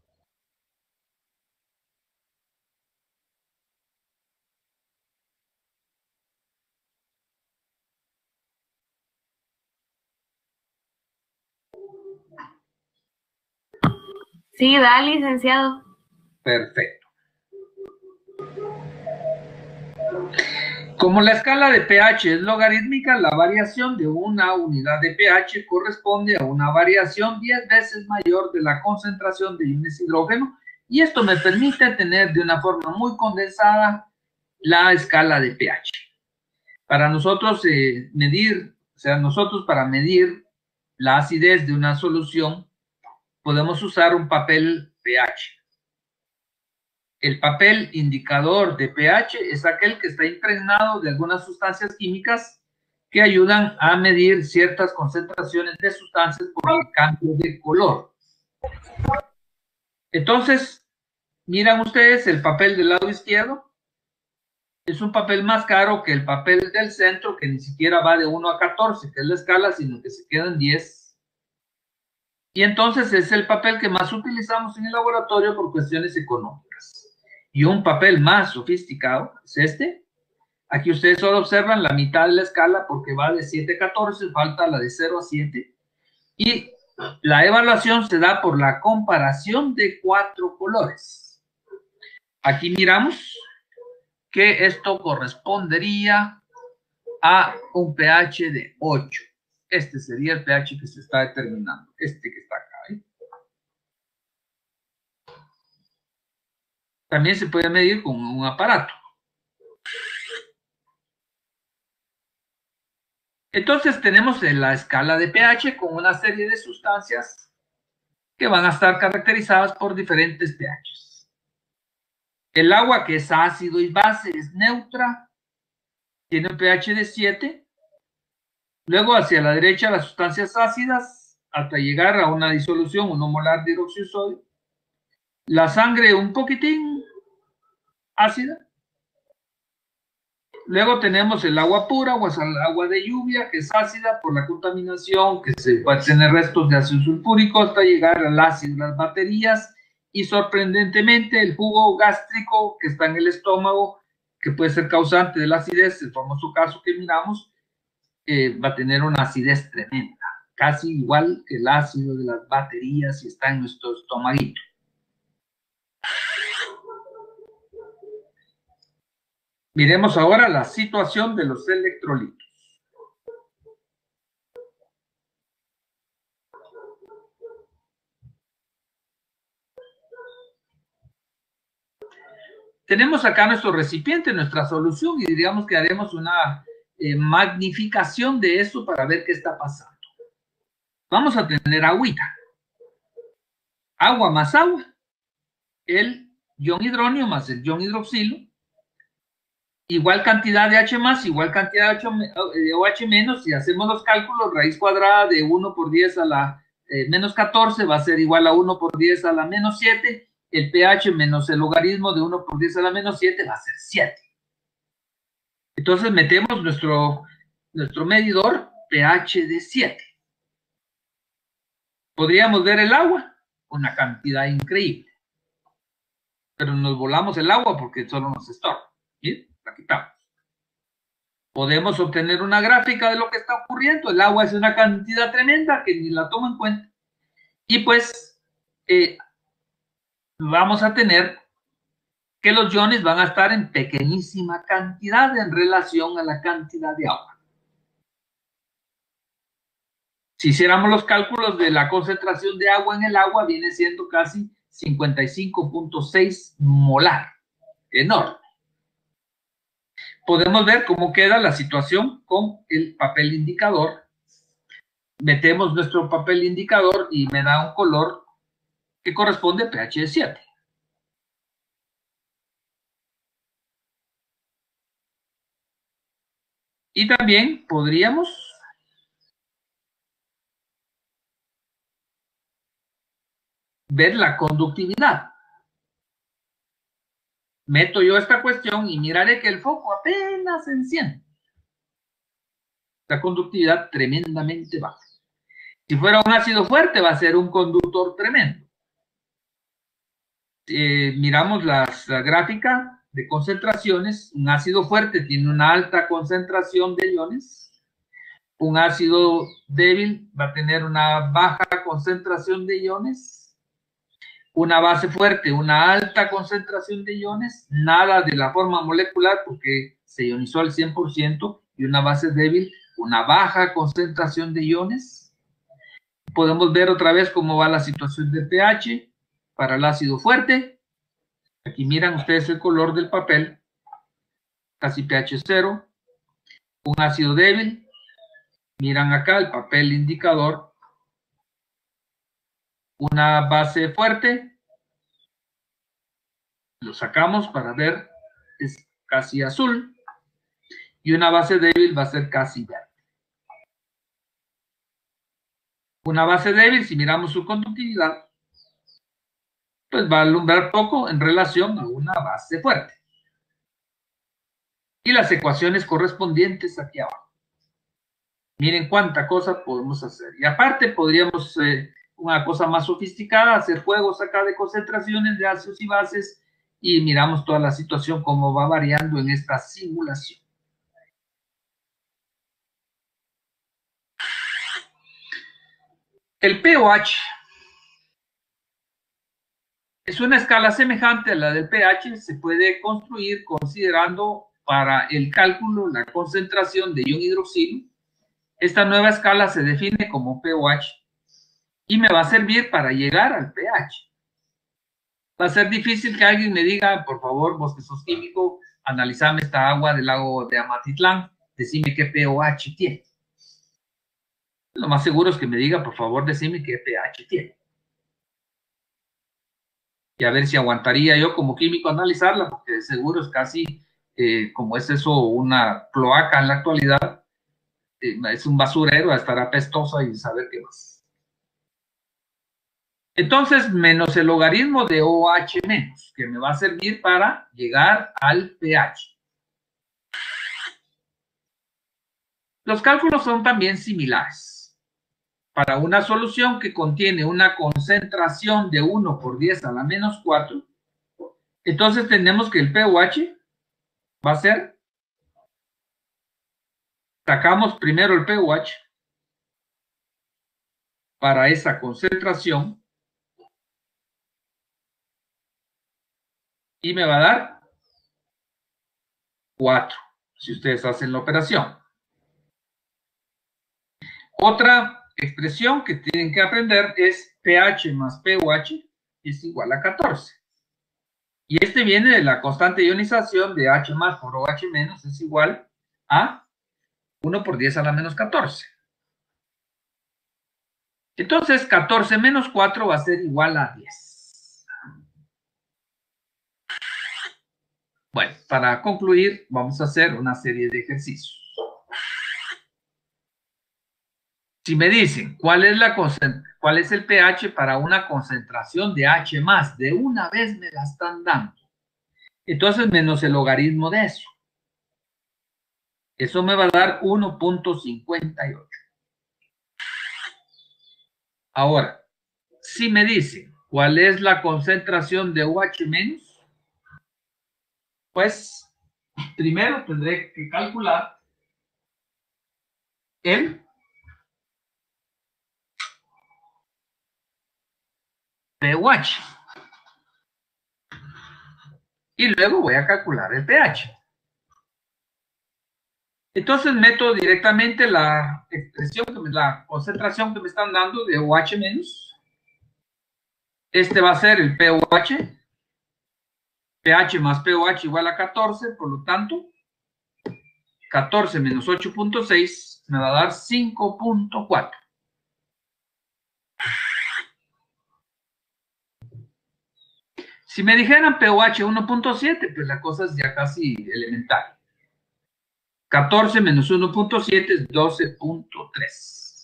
Sí, da, licenciado. Perfecto. Como la escala de pH es logarítmica, la variación de una unidad de pH corresponde a una variación diez veces mayor de la concentración de iones hidrógeno, y esto me permite tener de una forma muy condensada la escala de pH. Para nosotros eh, medir, o sea, nosotros para medir la acidez de una solución, podemos usar un papel pH. El papel indicador de pH es aquel que está impregnado de algunas sustancias químicas que ayudan a medir ciertas concentraciones de sustancias por el cambio de color. Entonces, miran ustedes el papel del lado izquierdo. Es un papel más caro que el papel del centro, que ni siquiera va de uno a catorce, que es la escala, sino que se quedan diez. Y entonces es el papel que más utilizamos en el laboratorio por cuestiones económicas. Y un papel más sofisticado es este. Aquí ustedes solo observan la mitad de la escala porque va de siete a catorce, falta la de cero a siete. Y la evaluación se da por la comparación de cuatro colores. Aquí miramos que esto correspondería a un pH de ocho. Este sería el pH que se está determinando, este que está acá. ¿eh? También se puede medir con un aparato. Entonces tenemos la escala de pH con una serie de sustancias que van a estar caracterizadas por diferentes pHs. El agua, que es ácido y base, es neutra, tiene un pH de siete. Luego hacia la derecha las sustancias ácidas hasta llegar a una disolución uno molar de hidróxido de sodio. La sangre un poquitín ácida. Luego tenemos el agua pura o el agua de lluvia, que es ácida por la contaminación, que se puede tener restos de ácido sulfúrico hasta llegar al ácido de las baterías, y sorprendentemente el jugo gástrico que está en el estómago, que puede ser causante de la acidez, el famoso caso que miramos, eh, va a tener una acidez tremenda, casi igual que el ácido de las baterías si está en nuestro estomaguito. Miremos ahora la situación de los electrolitos. Tenemos acá nuestro recipiente, nuestra solución, y diríamos que haremos una eh, magnificación de eso para ver qué está pasando. Vamos a tener agüita. Agua más agua. El ion hidronio más el ion hidroxilo. Igual cantidad de H más, igual cantidad de OH menos. Si hacemos los cálculos, raíz cuadrada de uno por diez a la eh, menos catorce va a ser igual a uno por diez a la menos siete. El pH menos el logaritmo de uno por diez a la menos siete va a ser siete. Entonces metemos nuestro, nuestro medidor pH de siete. Podríamos ver el agua, una cantidad increíble. Pero nos volamos el agua porque solo nos estorba. ¿Sí? La quitamos. Podemos obtener una gráfica de lo que está ocurriendo. El agua es una cantidad tremenda que ni la tomo en cuenta. Y pues eh, vamos a tener que los iones van a estar en pequeñísima cantidad en relación a la cantidad de agua. Si hiciéramos los cálculos de la concentración de agua en el agua, viene siendo casi cincuenta y cinco punto seis molar. Enorme. Podemos ver cómo queda la situación con el papel indicador. Metemos nuestro papel indicador y me da un color que corresponde a pH de siete. Y también podríamos ver la conductividad. Meto yo esta cuestión y miraré que el foco apenas se enciende. La conductividad tremendamente baja. Si fuera un ácido fuerte va a ser un conductor tremendo. Eh, miramos las, la gráfica de concentraciones. Un ácido fuerte tiene una alta concentración de iones. Un ácido débil va a tener una baja concentración de iones. Una base fuerte, una alta concentración de iones, nada de la forma molecular porque se ionizó al cien por ciento, y una base débil, una baja concentración de iones. Podemos ver otra vez cómo va la situación del pH para el ácido fuerte. Aquí miran ustedes el color del papel, casi pH cero. Un ácido débil, miran acá el papel indicador. Una base fuerte, lo sacamos para ver, es casi azul, y una base débil va a ser casi verde. Una base débil, si miramos su conductividad, pues va a alumbrar poco en relación a una base fuerte. Y las ecuaciones correspondientes aquí abajo. Miren cuánta cosa podemos hacer. Y aparte podríamos, eh, una cosa más sofisticada, hacer juegos acá de concentraciones de ácidos y bases, y miramos toda la situación, cómo va variando en esta simulación. El pH Es una escala semejante a la del pH, se puede construir considerando para el cálculo la concentración de ion hidroxilo. Esta nueva escala se define como pOH y me va a servir para llegar al pH. Va a ser difícil que alguien me diga, por favor, vos que sos químico, analizame esta agua del lago de Amatitlán, decime qué pOH tiene. Lo más seguro es que me diga, por favor, decime qué pH tiene. Y a ver si aguantaría yo como químico analizarla, porque de seguro es casi, eh, como es eso, una cloaca en la actualidad, eh, es un basurero, estará apestosa y saber qué más. Entonces, menos el logaritmo de OH menos, que me va a servir para llegar al pH. Los cálculos son también similares. Para una solución que contiene una concentración de uno por diez a la menos cuatro, entonces tenemos que el pOH va a ser, sacamos primero el pOH para esa concentración y me va a dar cuatro, si ustedes hacen la operación. Otra expresión que tienen que aprender es pH más pOH es igual a catorce. Y este viene de la constante de ionización de H más por OH menos es igual a uno por diez a la menos catorce. Entonces, catorce menos cuatro va a ser igual a diez. Bueno, para concluir, vamos a hacer una serie de ejercicios. Si me dicen cuál es, la cuál es el pH para una concentración de H más, de una vez me la están dando. Entonces, menos el logaritmo de eso. Eso me va a dar uno punto cincuenta y ocho. Ahora, si me dicen cuál es la concentración de OH menos, pues primero tendré que calcular el pOH. Y luego voy a calcular el pH. Entonces meto directamente la expresión, que me, la concentración que me están dando de OH menos. Este va a ser el pOH. pH más pOH igual a catorce, por lo tanto, catorce menos ocho punto seis me va a dar cinco punto cuatro. Si me dijeran pOH uno punto siete, pues la cosa es ya casi elemental. catorce menos uno punto siete es doce punto tres.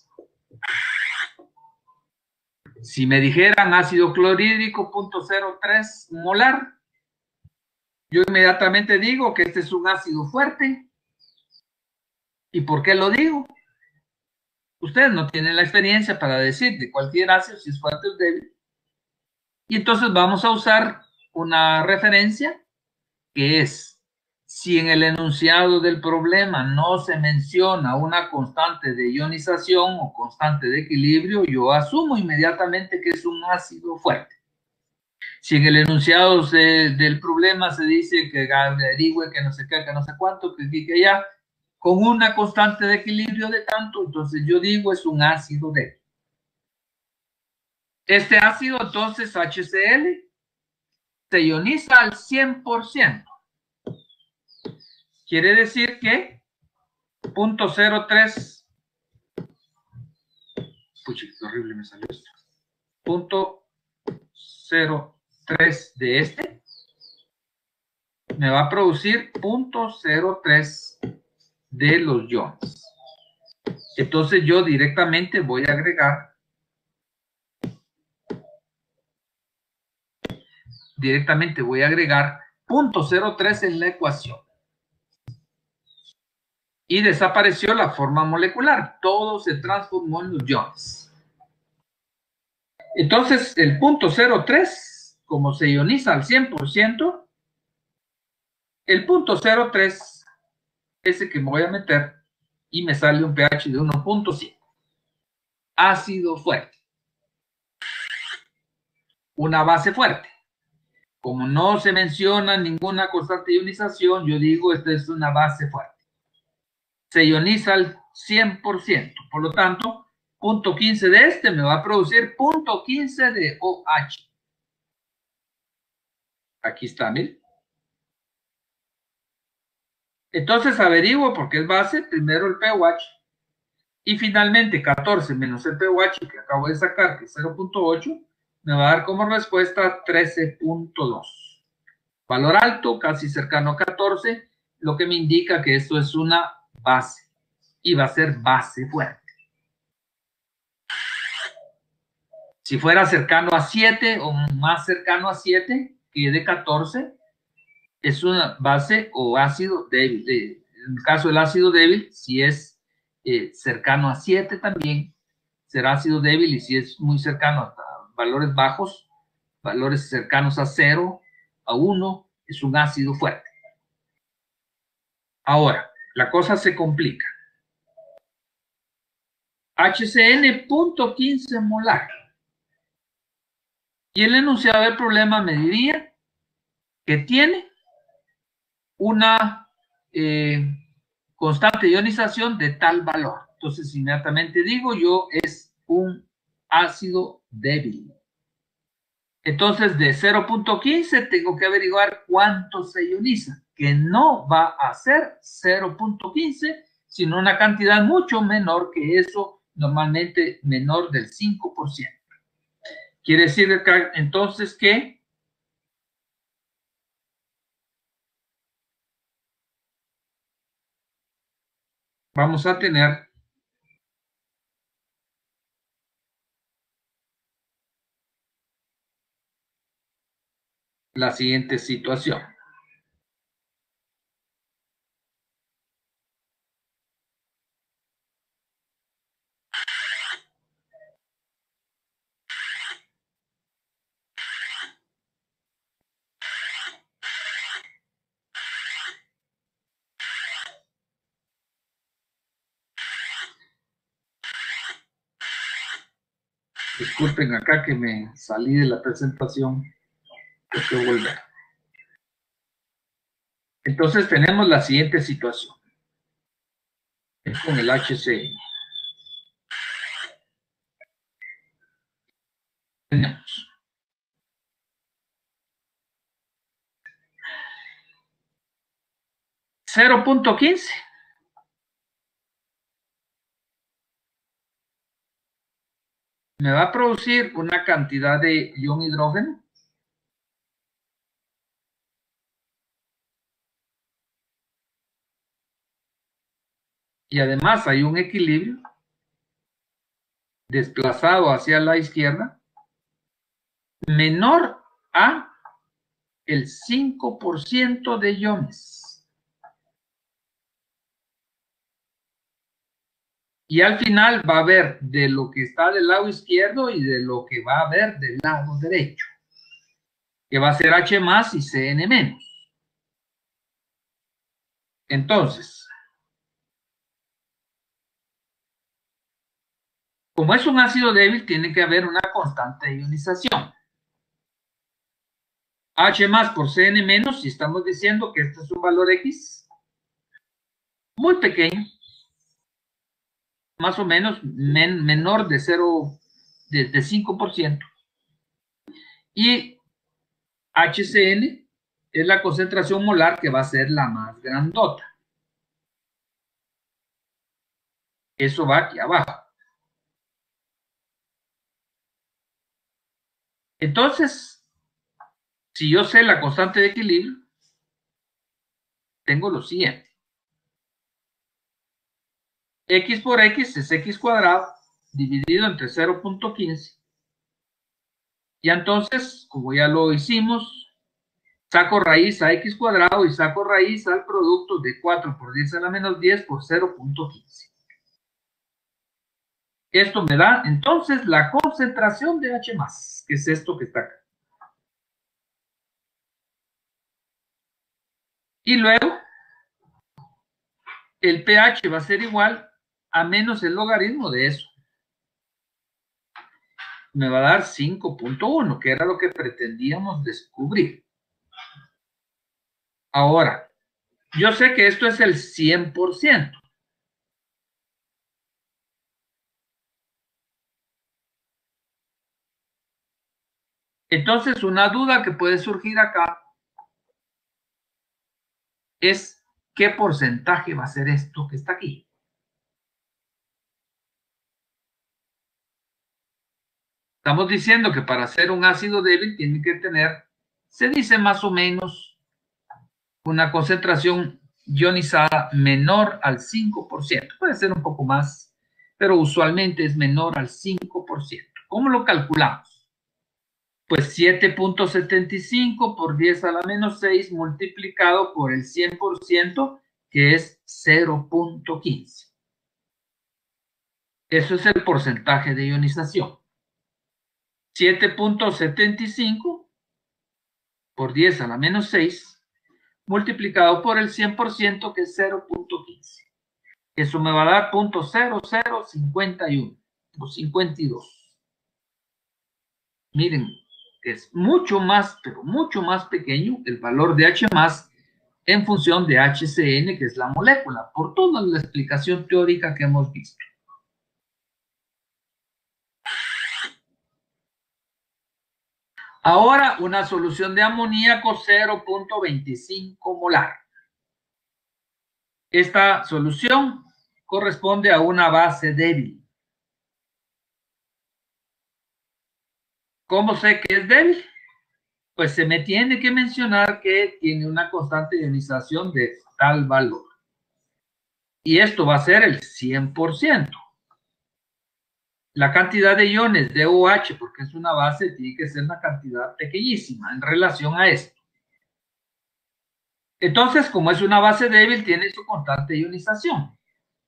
Si me dijeran ácido clorhídrico punto cero tres molar, yo inmediatamente digo que este es un ácido fuerte. ¿Y por qué lo digo? Ustedes no tienen la experiencia para decir de cualquier ácido si es fuerte o débil. Y entonces vamos a usar una referencia que es, si en el enunciado del problema no se menciona una constante de ionización o constante de equilibrio, yo asumo inmediatamente que es un ácido fuerte. Si en el enunciado se, del problema se dice que averigüe que no sé qué, que no sé cuánto, que aquí, que allá, con una constante de equilibrio de tanto, entonces yo digo es un ácido débil. Este ácido, entonces, HCl, se ioniza al cien por ciento. Quiere decir que punto cero tres, pucha, qué horrible me salió esto, punto cero tres de este me va a producir punto cero tres de los iones. Entonces yo directamente voy a agregar directamente voy a agregar punto cero tres en la ecuación. Y desapareció la forma molecular. Todo se transformó en los iones. Entonces, el punto cero tres, como se ioniza al cien por ciento, el punto cero tres, ese que me voy a meter, y me sale un pH de uno punto cinco. Ácido fuerte. Una base fuerte. Como no se menciona ninguna constante de ionización, yo digo esta es una base fuerte. Se ioniza al cien por ciento. Por lo tanto, punto quince de este me va a producir punto quince de OH. Aquí está, miren. Entonces averiguo porque es base, primero el pH. Y finalmente catorce menos el pH que acabo de sacar, que es cero punto ocho, me va a dar como respuesta trece punto dos. Valor alto, casi cercano a catorce, lo que me indica que esto es una base. Y va a ser base fuerte. Si fuera cercano a siete o más cercano a siete, que de catorce, es una base o ácido débil. En el caso del ácido débil, si es eh, cercano a siete también, será ácido débil, y si es muy cercano a valores bajos, valores cercanos a cero, a uno, es un ácido fuerte. Ahora, la cosa se complica. H C N punto quince molar. Y el enunciado del problema me diría que tiene una eh, constante de ionización de tal valor. Entonces, inmediatamente digo yo, es un ácido débil. Entonces, de cero punto quince tengo que averiguar cuánto se ioniza, que no va a ser cero punto quince, sino una cantidad mucho menor que eso, normalmente menor del cinco por ciento. Quiere decir entonces que vamos a tener la siguiente situación. Disculpen acá que me salí de la presentación. Tengo que volver. Entonces tenemos la siguiente situación. Es con el H C N. Tenemos cero punto quince. Me va a producir una cantidad de ion hidrógeno y además hay un equilibrio desplazado hacia la izquierda menor a el cinco por ciento de iones. Y al final va a haber de lo que está del lado izquierdo y de lo que va a haber del lado derecho, que va a ser H más y C N menos. Entonces, como es un ácido débil, tiene que haber una constante de ionización. H más por C N menos, si estamos diciendo que este es un valor X muy pequeño, más o menos men, menor de cero, de, de cinco por ciento. Y H C N es la concentración molar que va a ser la más grandota. Eso va aquí abajo. Entonces, si yo sé la constante de equilibrio, tengo lo siguiente. X por X es X cuadrado dividido entre cero punto quince. Y entonces, como ya lo hicimos, saco raíz a X cuadrado y saco raíz al producto de cuatro por diez a la menos diez por cero punto quince. Esto me da entonces la concentración de H más, que es esto que está acá. Y luego, el pH va a ser igual a menos el logaritmo de eso. Me va a dar cinco punto uno, que era lo que pretendíamos descubrir. Ahora, yo sé que esto es el cien por ciento. Entonces, una duda que puede surgir acá es qué porcentaje va a ser esto que está aquí. Estamos diciendo que para ser un ácido débil tiene que tener, se dice más o menos, una concentración ionizada menor al cinco por ciento. Puede ser un poco más, pero usualmente es menor al cinco por ciento. ¿Cómo lo calculamos? Pues siete punto setenta y cinco por diez a la menos seis multiplicado por el cien por ciento, que es cero punto quince. Eso es el porcentaje de ionización. siete punto setenta y cinco por diez a la menos seis multiplicado por el cien por ciento, que es cero punto quince. Eso me va a dar cero punto cero cero cincuenta y uno o cincuenta y dos. Miren, es mucho más, pero mucho más pequeño el valor de H más en función de H C N, que es la molécula, por toda la explicación teórica que hemos visto. Ahora, una solución de amoníaco cero punto veinticinco molar. Esta solución corresponde a una base débil. ¿Cómo sé que es débil? Pues se me tiene que mencionar que tiene una constante de ionización de tal valor. Y esto va a ser el cien por ciento. La cantidad de iones de OH, porque es una base, tiene que ser una cantidad pequeñísima en relación a esto. Entonces, como es una base débil, tiene su constante ionización.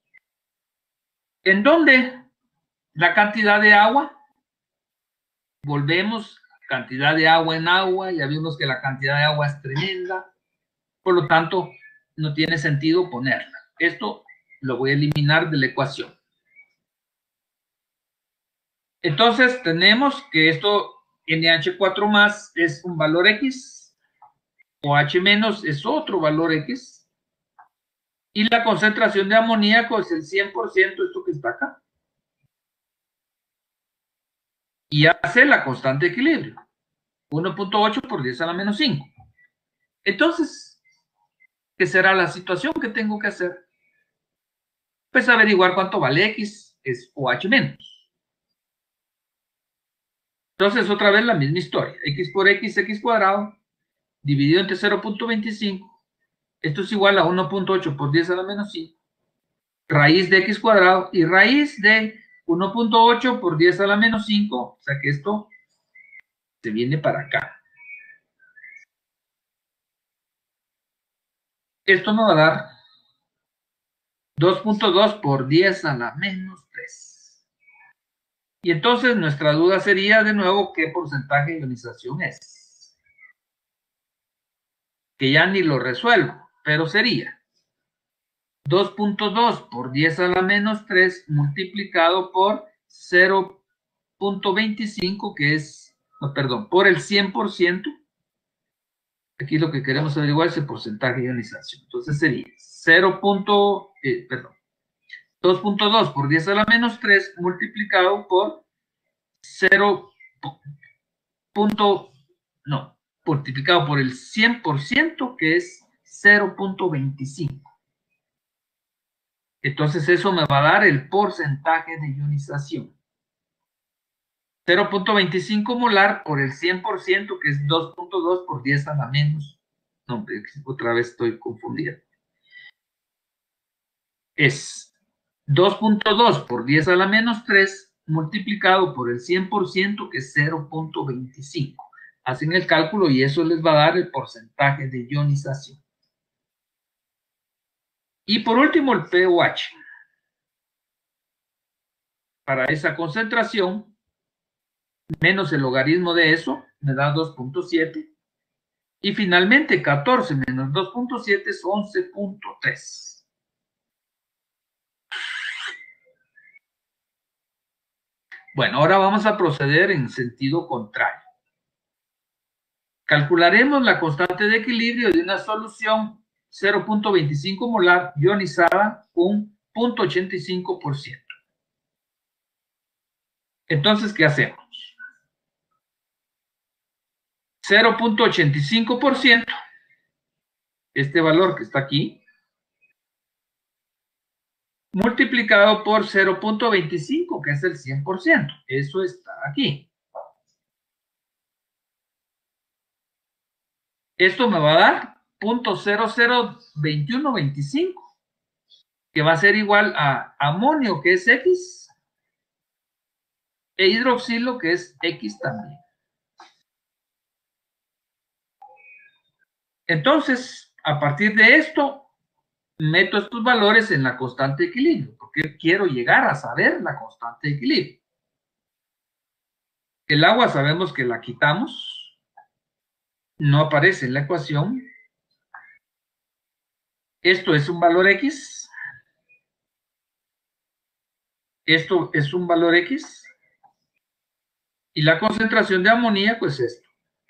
¿En dónde? La cantidad de agua. Volvemos, cantidad de agua en agua, ya vimos que la cantidad de agua es tremenda, por lo tanto, no tiene sentido ponerla. Esto lo voy a eliminar de la ecuación. Entonces, tenemos que esto, N H cuatro más, es un valor X, o H menos es otro valor X, y la concentración de amoníaco es el cien por ciento, esto que está acá. Y hace la constante de equilibrio, uno punto ocho por diez a la menos cinco. Entonces, ¿qué será la situación que tengo que hacer? Pues averiguar cuánto vale X, es OH menos. Entonces, otra vez la misma historia. X por X, X cuadrado, dividido entre cero punto veinticinco. Esto es igual a uno punto ocho por diez a la menos cinco. Raíz de X cuadrado y raíz de uno punto ocho por diez a la menos cinco. O sea que esto se viene para acá. Esto nos va a dar dos punto dos por diez a la menos tres. Y entonces nuestra duda sería de nuevo qué porcentaje de ionización es. Que ya ni lo resuelvo, pero sería dos punto dos por diez a la menos tres multiplicado por cero punto veinticinco, que es, no, perdón, por el cien por ciento. Aquí lo que queremos averiguar es el porcentaje de ionización. Entonces sería cero. Eh, perdón, dos punto dos por diez a la menos tres multiplicado por cero. No, multiplicado por el cien por ciento, que es cero punto veinticinco. Entonces eso me va a dar el porcentaje de ionización. cero punto veinticinco molar por el cien por ciento, que es dos punto dos por diez a la menos. No, otra vez estoy confundido. Es dos punto dos por diez a la menos tres multiplicado por el cien por ciento, que es cero punto veinticinco. Hacen el cálculo y eso les va a dar el porcentaje de ionización. Y por último el pOH. Para esa concentración, menos el logaritmo de eso, me da dos punto siete. Y finalmente catorce menos dos punto siete es once punto tres. Bueno, ahora vamos a proceder en sentido contrario. Calcularemos la constante de equilibrio de una solución cero punto veinticinco molar ionizada con cero punto ochenta y cinco por ciento. Entonces, ¿qué hacemos? cero punto ochenta y cinco por ciento, este valor que está aquí, multiplicado por cero punto veinticinco, que es el cien por ciento. Eso está aquí. Esto me va a dar cero punto cero cero veintiuno veinticinco, que va a ser igual a amonio, que es X, e hidroxilo, que es X también. Entonces, a partir de esto, meto estos valores en la constante de equilibrio, porque quiero llegar a saber la constante de equilibrio. El agua sabemos que la quitamos, no aparece en la ecuación. Esto es un valor X. Esto es un valor X. Y la concentración de amoníaco es esto.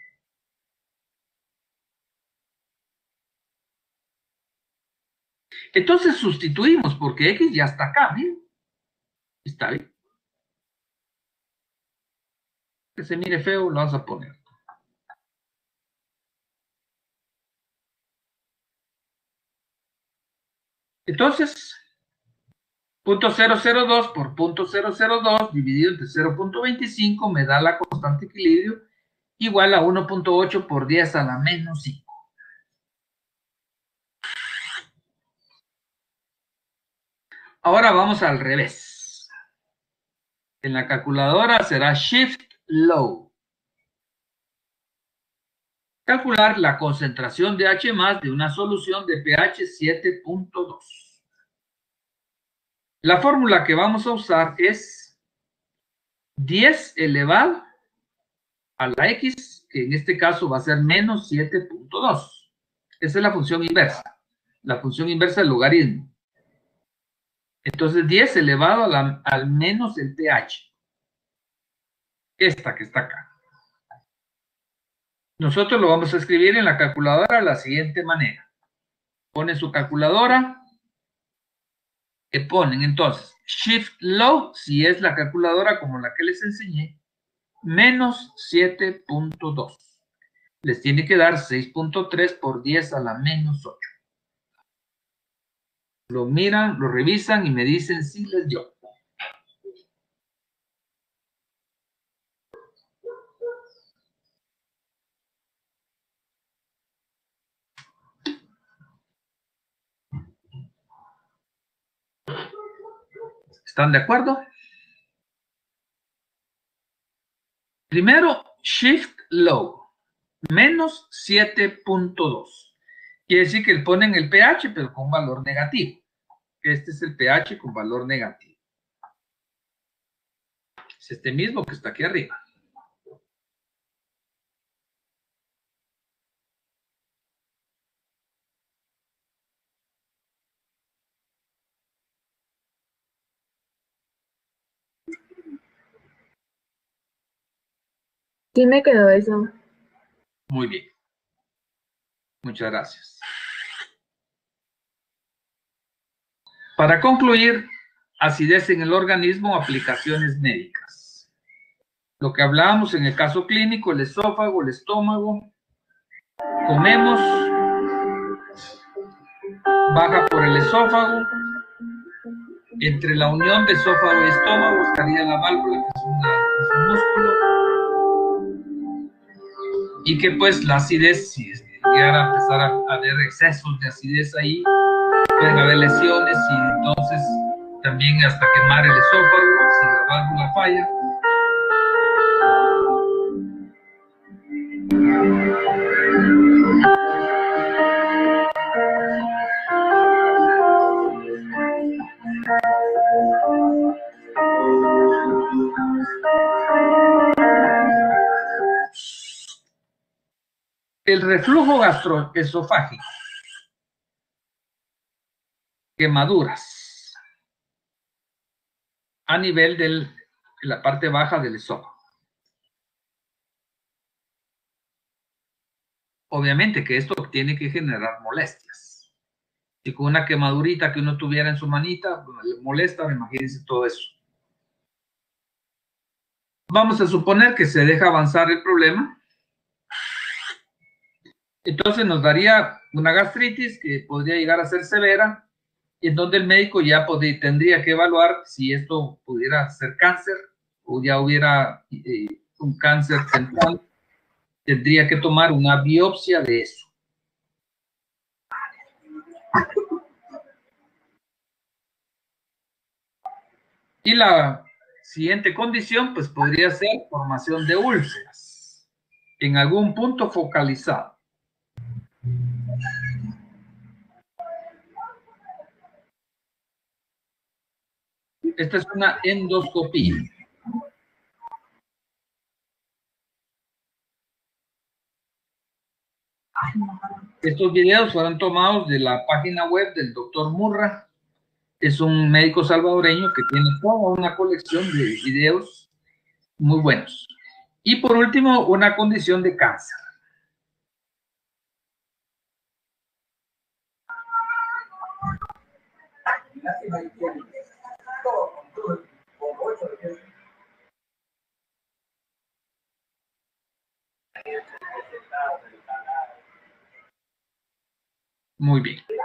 Entonces sustituimos, porque X ya está acá, ¿bien? Está bien. Que se mire feo, lo vamos a poner. Entonces, punto cero cero dos por punto cero cero dos dividido entre cero punto veinticinco me da la constante de equilibrio igual a uno punto ocho por diez a la menos cinco. Ahora vamos al revés. En la calculadora será Shift Low. Calcular la concentración de H más de una solución de pH siete punto dos. La fórmula que vamos a usar es diez elevado a la X, que en este caso va a ser menos siete punto dos. Esa es la función inversa. La función inversa del logaritmo. Entonces diez elevado a la, al menos el pH. Esta que está acá. Nosotros lo vamos a escribir en la calculadora de la siguiente manera. Ponen su calculadora. Que ponen entonces Shift Low, si es la calculadora como la que les enseñé, menos siete punto dos. Les tiene que dar seis punto tres por diez a la menos ocho. Lo miran, lo revisan y me dicen si les dio. ¿Están de acuerdo? Primero, Shift Low, menos siete punto dos. Quiere decir que le ponen el pH, pero con valor negativo. Este es el pH con valor negativo. Es este mismo que está aquí arriba. Sí me quedó eso. Muy bien. Muchas gracias. Para concluir, acidez en el organismo, aplicaciones médicas. Lo que hablábamos en el caso clínico, el esófago, el estómago. Comemos, baja por el esófago. Entre la unión de esófago y estómago estaría la válvula, que es, una, es un músculo. Y que pues la acidez, si llegara a empezar a haber excesos de acidez ahí, pueden haber lesiones y entonces también hasta quemar el esófago si la válvula falla. El reflujo gastroesofágico, quemaduras a nivel de la parte baja del esófago. obviamente que esto tiene que generar molestias. Si con una quemadurita que uno tuviera en su manita, le molesta, imagínense todo eso. Vamos a suponer que se deja avanzar el problema. Entonces nos daría una gastritis que podría llegar a ser severa, y en donde el médico ya podría, tendría que evaluar si esto pudiera ser cáncer o ya hubiera eh, un cáncer central. Tendría que tomar una biopsia de eso. Y la siguiente condición, pues podría ser formación de úlceras en algún punto focalizado. Esta es una endoscopía. Estos videos fueron tomados de la página web del doctor Murra. Es un médico salvadoreño que tiene toda una colección de videos muy buenos. Y por último, una condición de cáncer. Muy bien.